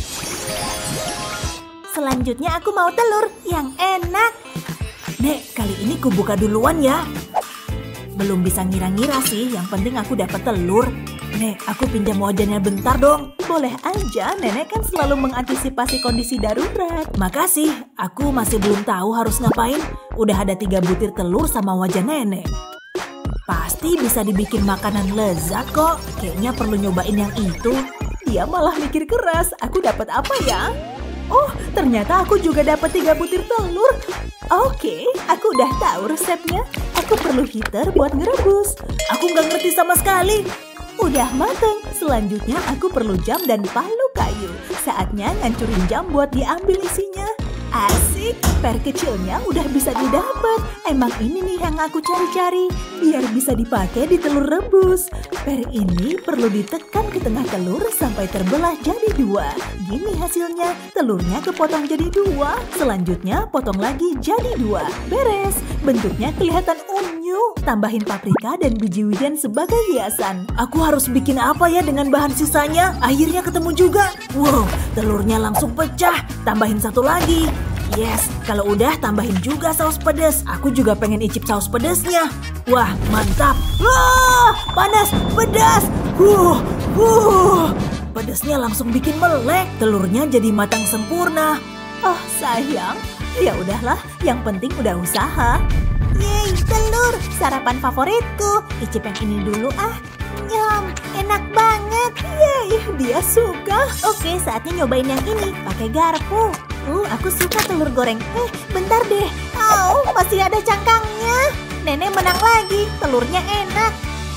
Selanjutnya aku mau telur yang enak. Nek, kali ini ku buka duluan ya. Belum bisa ngira-ngira sih, yang penting aku dapat telur. Nek, aku pinjam wajannya bentar dong. Boleh aja, nenek kan selalu mengantisipasi kondisi darurat. Makasih, aku masih belum tahu harus ngapain. Udah ada tiga butir telur sama wajan nenek. Pasti bisa dibikin makanan lezat kok. Kayaknya perlu nyobain yang itu. Dia malah mikir keras, aku dapat apa ya? Oh, ternyata aku juga dapat tiga butir telur. Oke, aku udah tahu resepnya. Aku perlu heater buat ngerebus. Aku nggak ngerti sama sekali. Udah mateng. Selanjutnya aku perlu jam dan palu kayu. Saatnya ngancurin jam buat diambil isinya. Asik, per kecilnya udah bisa didapat. Emang ini nih yang aku cari-cari. Biar bisa dipakai di telur rebus. Per ini perlu ditekan ke tengah telur sampai terbelah jadi dua. Gini hasilnya, telurnya kepotong jadi dua. Selanjutnya potong lagi jadi dua. Beres, bentuknya kelihatan unyu. Tambahin paprika dan biji wijen sebagai hiasan. Aku harus bikin apa ya dengan bahan sisanya? Akhirnya ketemu juga. Wow, telurnya langsung pecah. Tambahin satu lagi. Yes, kalau udah tambahin juga saus pedas. Aku juga pengen icip saus pedasnya. Wah, mantap. Wah, panas, pedas. Wuh, wuh. Pedasnya langsung bikin melek. Telurnya jadi matang sempurna. Oh, sayang. Ya udahlah, yang penting udah usaha. Yeay, telur, sarapan favoritku. Icip yang ini dulu ah. Nyam, enak banget. Yeay, dia suka. Oke, saatnya nyobain yang ini. Pakai garpu. Uh, aku suka telur goreng. Eh, bentar deh. Au, masih ada cangkangnya. Nenek menang lagi. Telurnya enak.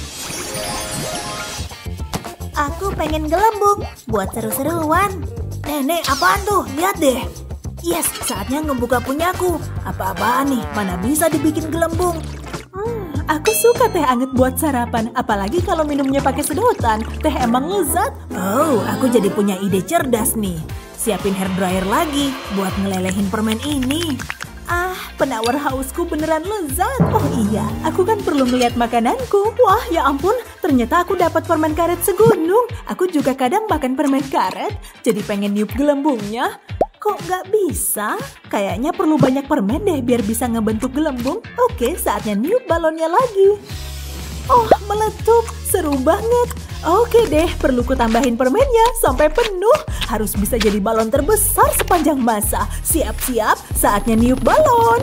Aku pengen gelembung buat seru-seruan. Nenek, apaan tuh? Lihat deh. Yes, saatnya ngebuka punyaku. Apa-apaan nih? Mana bisa dibikin gelembung? Hmm, aku suka teh anget buat sarapan. Apalagi kalau minumnya pakai sedotan. Teh emang lezat. Oh, aku jadi punya ide cerdas nih. Siapin hair dryer lagi buat ngelelehin permen ini. Ah, penawar hausku beneran lezat. Oh iya, aku kan perlu ngeliat makananku. Wah, ya ampun, ternyata aku dapat permen karet segunung. Aku juga kadang makan permen karet, jadi pengen niup gelembungnya. Kok nggak bisa? Kayaknya perlu banyak permen deh biar bisa ngebentuk gelembung. Oke, saatnya niup balonnya lagi. Oh, meletup. Seru banget. Oke deh, perlu ku tambahin permennya sampai penuh. Harus bisa jadi balon terbesar sepanjang masa. Siap-siap, saatnya niup balon.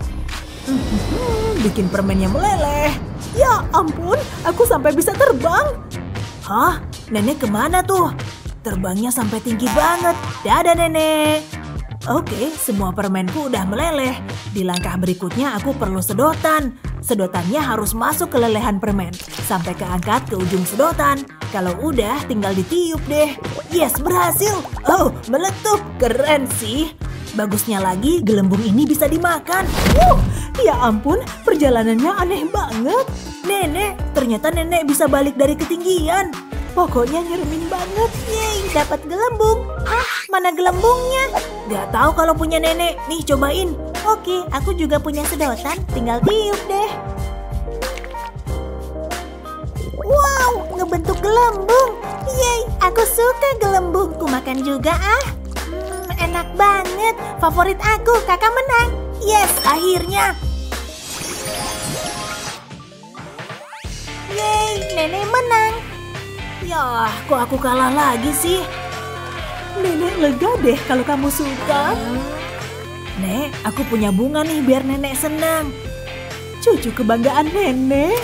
Hmm, bikin permennya meleleh. Ya ampun, aku sampai bisa terbang. Hah? Nenek kemana tuh? Terbangnya sampai tinggi banget. Dadah nenek. Oke, semua permenku udah meleleh. Di langkah berikutnya aku perlu sedotan. Sedotannya harus masuk ke lelehan permen. Sampai keangkat ke ujung sedotan. Kalau udah, tinggal ditiup deh. Yes, berhasil. Oh, meletup. Keren sih. Bagusnya lagi, gelembung ini bisa dimakan. Wuh, ya ampun, perjalanannya aneh banget. Nenek, ternyata nenek bisa balik dari ketinggian. Pokoknya nyeremin banget. Yeay, dapat gelembung. Ah, mana gelembungnya? Gak tahu kalau punya nenek. Nih, cobain. Oke, aku juga punya sedotan. Tinggal tiup deh. Wow, ngebentuk gelembung. Yeay, aku suka gelembung. Ku makan juga ah. Hmm, enak banget. Favorit aku, kakak menang. Yes, akhirnya. Yeay, nenek menang. Yah, kok aku kalah lagi sih? Nenek lega deh kalau kamu suka. Nek, aku punya bunga nih biar nenek senang. Cucu kebanggaan nenek.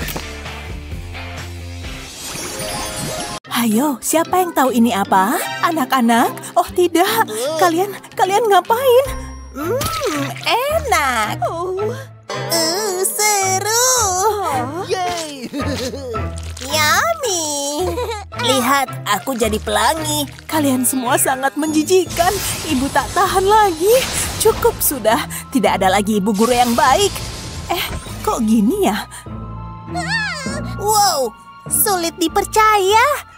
Ayo, siapa yang tahu ini apa? Anak-anak? Oh tidak, kalian kalian ngapain? Hmm, enak. Oh. Uh, seru. Yeay! Yummy. Lihat, aku jadi pelangi. Kalian semua sangat menjijikan. Ibu tak tahan lagi. Cukup sudah, tidak ada lagi ibu guru yang baik. Eh, kok gini ya? Wow, sulit dipercaya.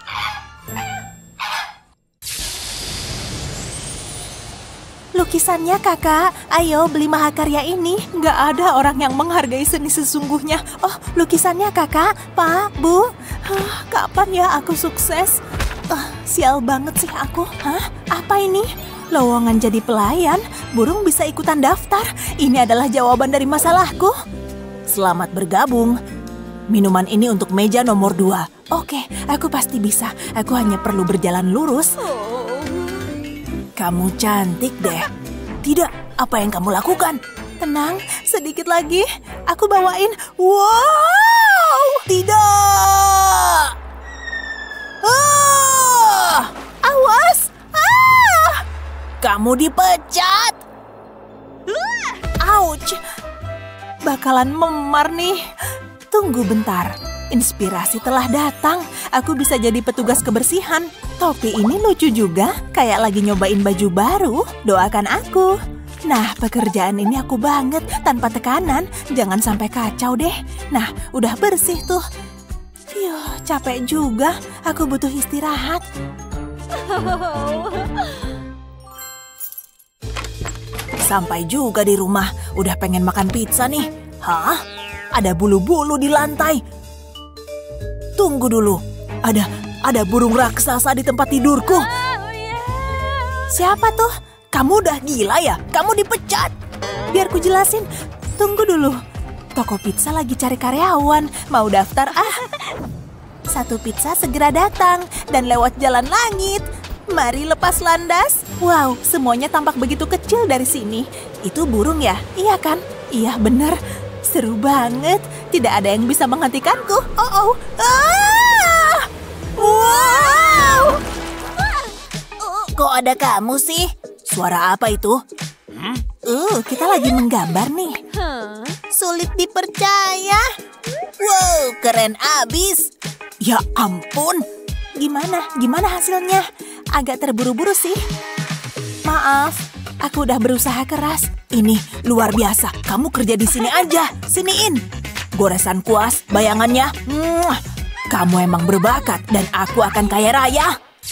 Lukisannya kakak, ayo beli mahakarya ini. Nggak ada orang yang menghargai seni sesungguhnya. Oh, lukisannya kakak, pak, bu. Huh, kapan ya aku sukses? Uh, sial banget sih aku. Hah? Apa ini? Lowongan jadi pelayan, burung bisa ikutan daftar. Ini adalah jawaban dari masalahku. Selamat bergabung. Minuman ini untuk meja nomor dua. Oke, aku pasti bisa. Aku hanya perlu berjalan lurus. Kamu cantik deh. Tidak, apa yang kamu lakukan? Tenang, sedikit lagi. Aku bawain. Wow! Tidak! Ah! Awas! Ah! Kamu dipecat! Ouch! Bakalan memar nih. Tunggu bentar. Inspirasi telah datang. Aku bisa jadi petugas kebersihan. Topi ini lucu juga. Kayak lagi nyobain baju baru. Doakan aku. Nah, pekerjaan ini aku banget. Tanpa tekanan. Jangan sampai kacau deh. Nah, udah bersih tuh. Yuh, capek juga. Aku butuh istirahat. Sampai juga di rumah. Udah pengen makan pizza nih. Hah? Ada bulu-bulu di lantai. Tunggu dulu. Ada ada burung raksasa di tempat tidurku. Siapa tuh? Kamu udah gila ya? Kamu dipecat. Biar ku jelasin. Tunggu dulu. Toko pizza lagi cari karyawan. Mau daftar ah? Satu pizza segera datang dan lewat jalan langit. Mari lepas landas. Wow, semuanya tampak begitu kecil dari sini. Itu burung ya? Iya kan? Iya bener. Seru banget. Tidak ada yang bisa menghentikanku. Oh, oh. Ah! Wow! Kok ada kamu sih? Suara apa itu? Hmm? Uh, kita lagi menggambar nih. Sulit dipercaya. Wow, keren abis. Ya ampun. Gimana? Gimana hasilnya? Agak terburu-buru sih. Maaf, aku udah berusaha keras. Ini luar biasa. Kamu kerja di sini aja. Siniin. Goresan kuas, bayangannya. Mwah. Kamu emang berbakat dan aku akan kaya raya.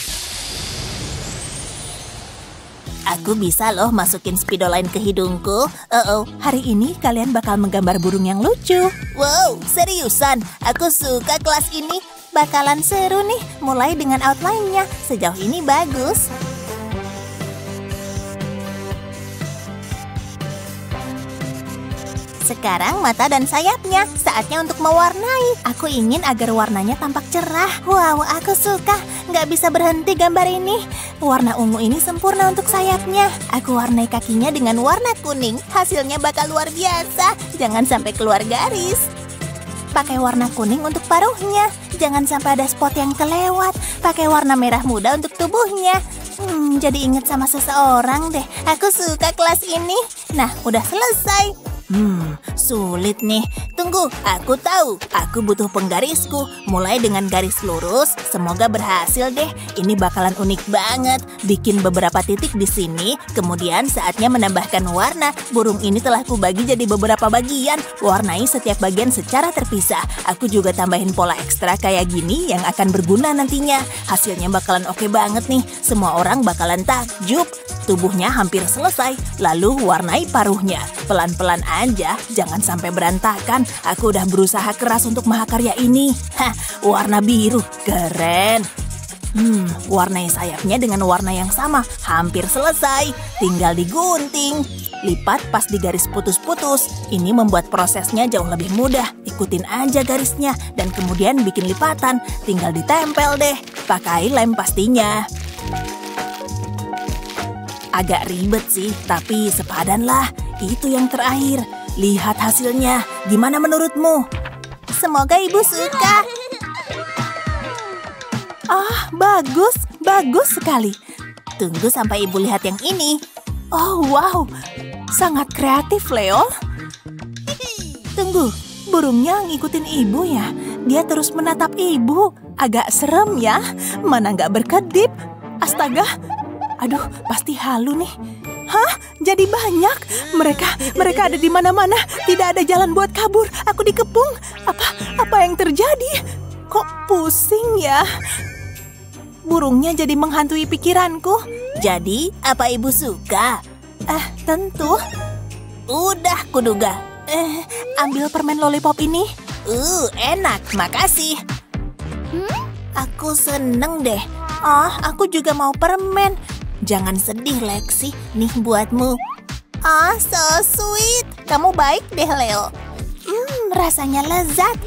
Aku bisa loh masukin spidolain ke hidungku. Oh, oh, hari ini kalian bakal menggambar burung yang lucu. Wow, seriusan? Aku suka kelas ini. Bakalan seru nih, mulai dengan outline-nya. Sejauh ini bagus. Sekarang mata dan sayapnya. Saatnya untuk mewarnai. Aku ingin agar warnanya tampak cerah. Wow, aku suka. Nggak bisa berhenti gambar ini. Warna ungu ini sempurna untuk sayapnya. Aku warnai kakinya dengan warna kuning. Hasilnya bakal luar biasa. Jangan sampai keluar garis. Pakai warna kuning untuk paruhnya. Jangan sampai ada spot yang kelewat. Pakai warna merah muda untuk tubuhnya. Hmm, jadi ingat sama seseorang deh. Aku suka kelas ini. Nah, udah selesai. Hmm, sulit nih. Tunggu, aku tahu. Aku butuh penggarisku. Mulai dengan garis lurus. Semoga berhasil deh. Ini bakalan unik banget. Bikin beberapa titik di sini. Kemudian saatnya menambahkan warna. Burung ini telah kubagi jadi beberapa bagian. Warnai setiap bagian secara terpisah. Aku juga tambahin pola ekstra kayak gini yang akan berguna nantinya. Hasilnya bakalan oke banget nih. Semua orang bakalan takjub. Tubuhnya hampir selesai. Lalu warnai paruhnya. Pelan-pelan aja, jangan sampai berantakan. Aku udah berusaha keras untuk mahakarya ini. Hah, warna biru, keren. Hmm, warnai sayapnya dengan warna yang sama. Hampir selesai, tinggal digunting. Lipat pas di garis putus-putus. Ini membuat prosesnya jauh lebih mudah. Ikutin aja garisnya, dan kemudian bikin lipatan. Tinggal ditempel deh, pakai lem pastinya. Agak ribet sih, tapi sepadan lah. Itu yang terakhir. Lihat hasilnya. Gimana menurutmu? Semoga ibu suka. Ah, bagus. Bagus sekali. Tunggu sampai ibu lihat yang ini. Oh, wow. Sangat kreatif, Leo. Tunggu, burungnya ngikutin ibu ya. Dia terus menatap ibu. Agak serem ya. Mana nggak berkedip. Astaga. Aduh, pasti halu nih. Hah? Jadi banyak? Mereka, mereka ada di mana-mana. Tidak ada jalan buat kabur. Aku dikepung. Apa, apa yang terjadi? Kok pusing ya? Burungnya jadi menghantui pikiranku. Jadi, apa ibu suka? Eh, tentu. Udah kuduga. Eh, ambil permen lollipop ini. Uh, enak. Makasih. Hmm? Aku seneng deh. Oh, aku juga mau permen. Jangan sedih, Lexi. Nih buatmu. Ah, so sweet. Kamu baik deh, Leo. Hmm, rasanya lezat.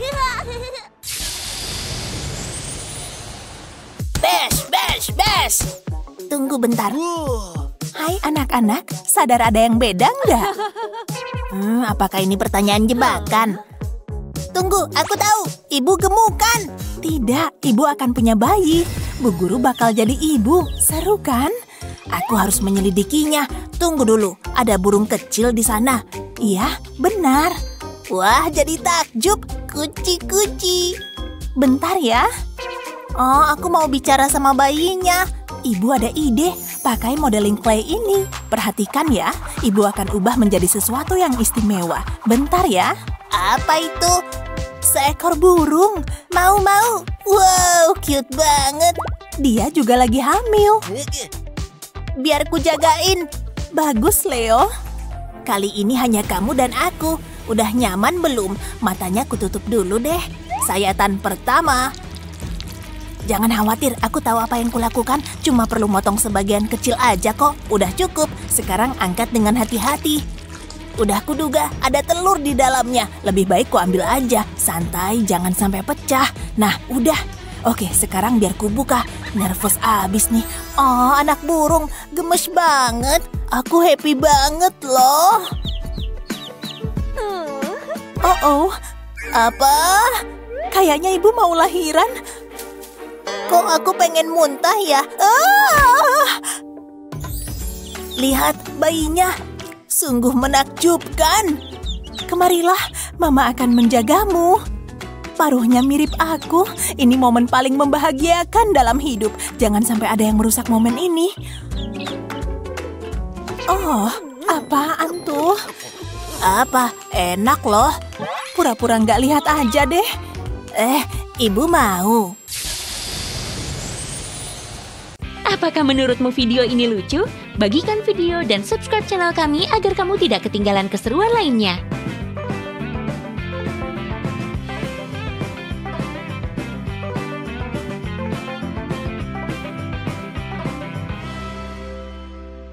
Bash, bash, bash. Tunggu bentar. Hai anak-anak, sadar ada yang beda nggak? Hmm, apakah ini pertanyaan jebakan? Tunggu, aku tahu. Ibu gemukan. Tidak, ibu akan punya bayi. Bu guru bakal jadi ibu. Seru kan? Aku harus menyelidikinya. Tunggu dulu, ada burung kecil di sana. Iya, benar. Wah, jadi takjub. Kuci-kuci. Bentar ya. Oh, aku mau bicara sama bayinya. Ibu ada ide. Pakai modeling clay ini. Perhatikan ya, ibu akan ubah menjadi sesuatu yang istimewa. Bentar ya. Apa itu? Seekor burung. Mau-mau. Wow, cute banget. Dia juga lagi hamil. Biar ku jagain. Bagus, Leo. Kali ini hanya kamu dan aku. Udah nyaman belum? Matanya kututup dulu deh. Sayatan pertama. Jangan khawatir, aku tahu apa yang kulakukan. Cuma perlu motong sebagian kecil aja kok. Udah cukup. Sekarang angkat dengan hati-hati. Udah kuduga ada telur di dalamnya. Lebih baik ku ambil aja. Santai, jangan sampai pecah. Nah, udah. Oke, sekarang biar ku buka. Nervous abis nih. Oh, anak burung. Gemes banget. Aku happy banget loh. Oh, oh. Apa? Kayaknya ibu mau lahiran. Kok aku pengen muntah ya? Ah! Lihat bayinya. Sungguh menakjubkan. Kemarilah, mama akan menjagamu. Paruhnya mirip aku. Ini momen paling membahagiakan dalam hidup. Jangan sampai ada yang merusak momen ini. Oh, apaan tuh? Apa? Enak loh. Pura-pura nggak lihat aja deh. Eh, ibu mau. Apakah menurutmu video ini lucu? Bagikan video dan subscribe channel kami agar kamu tidak ketinggalan keseruan lainnya.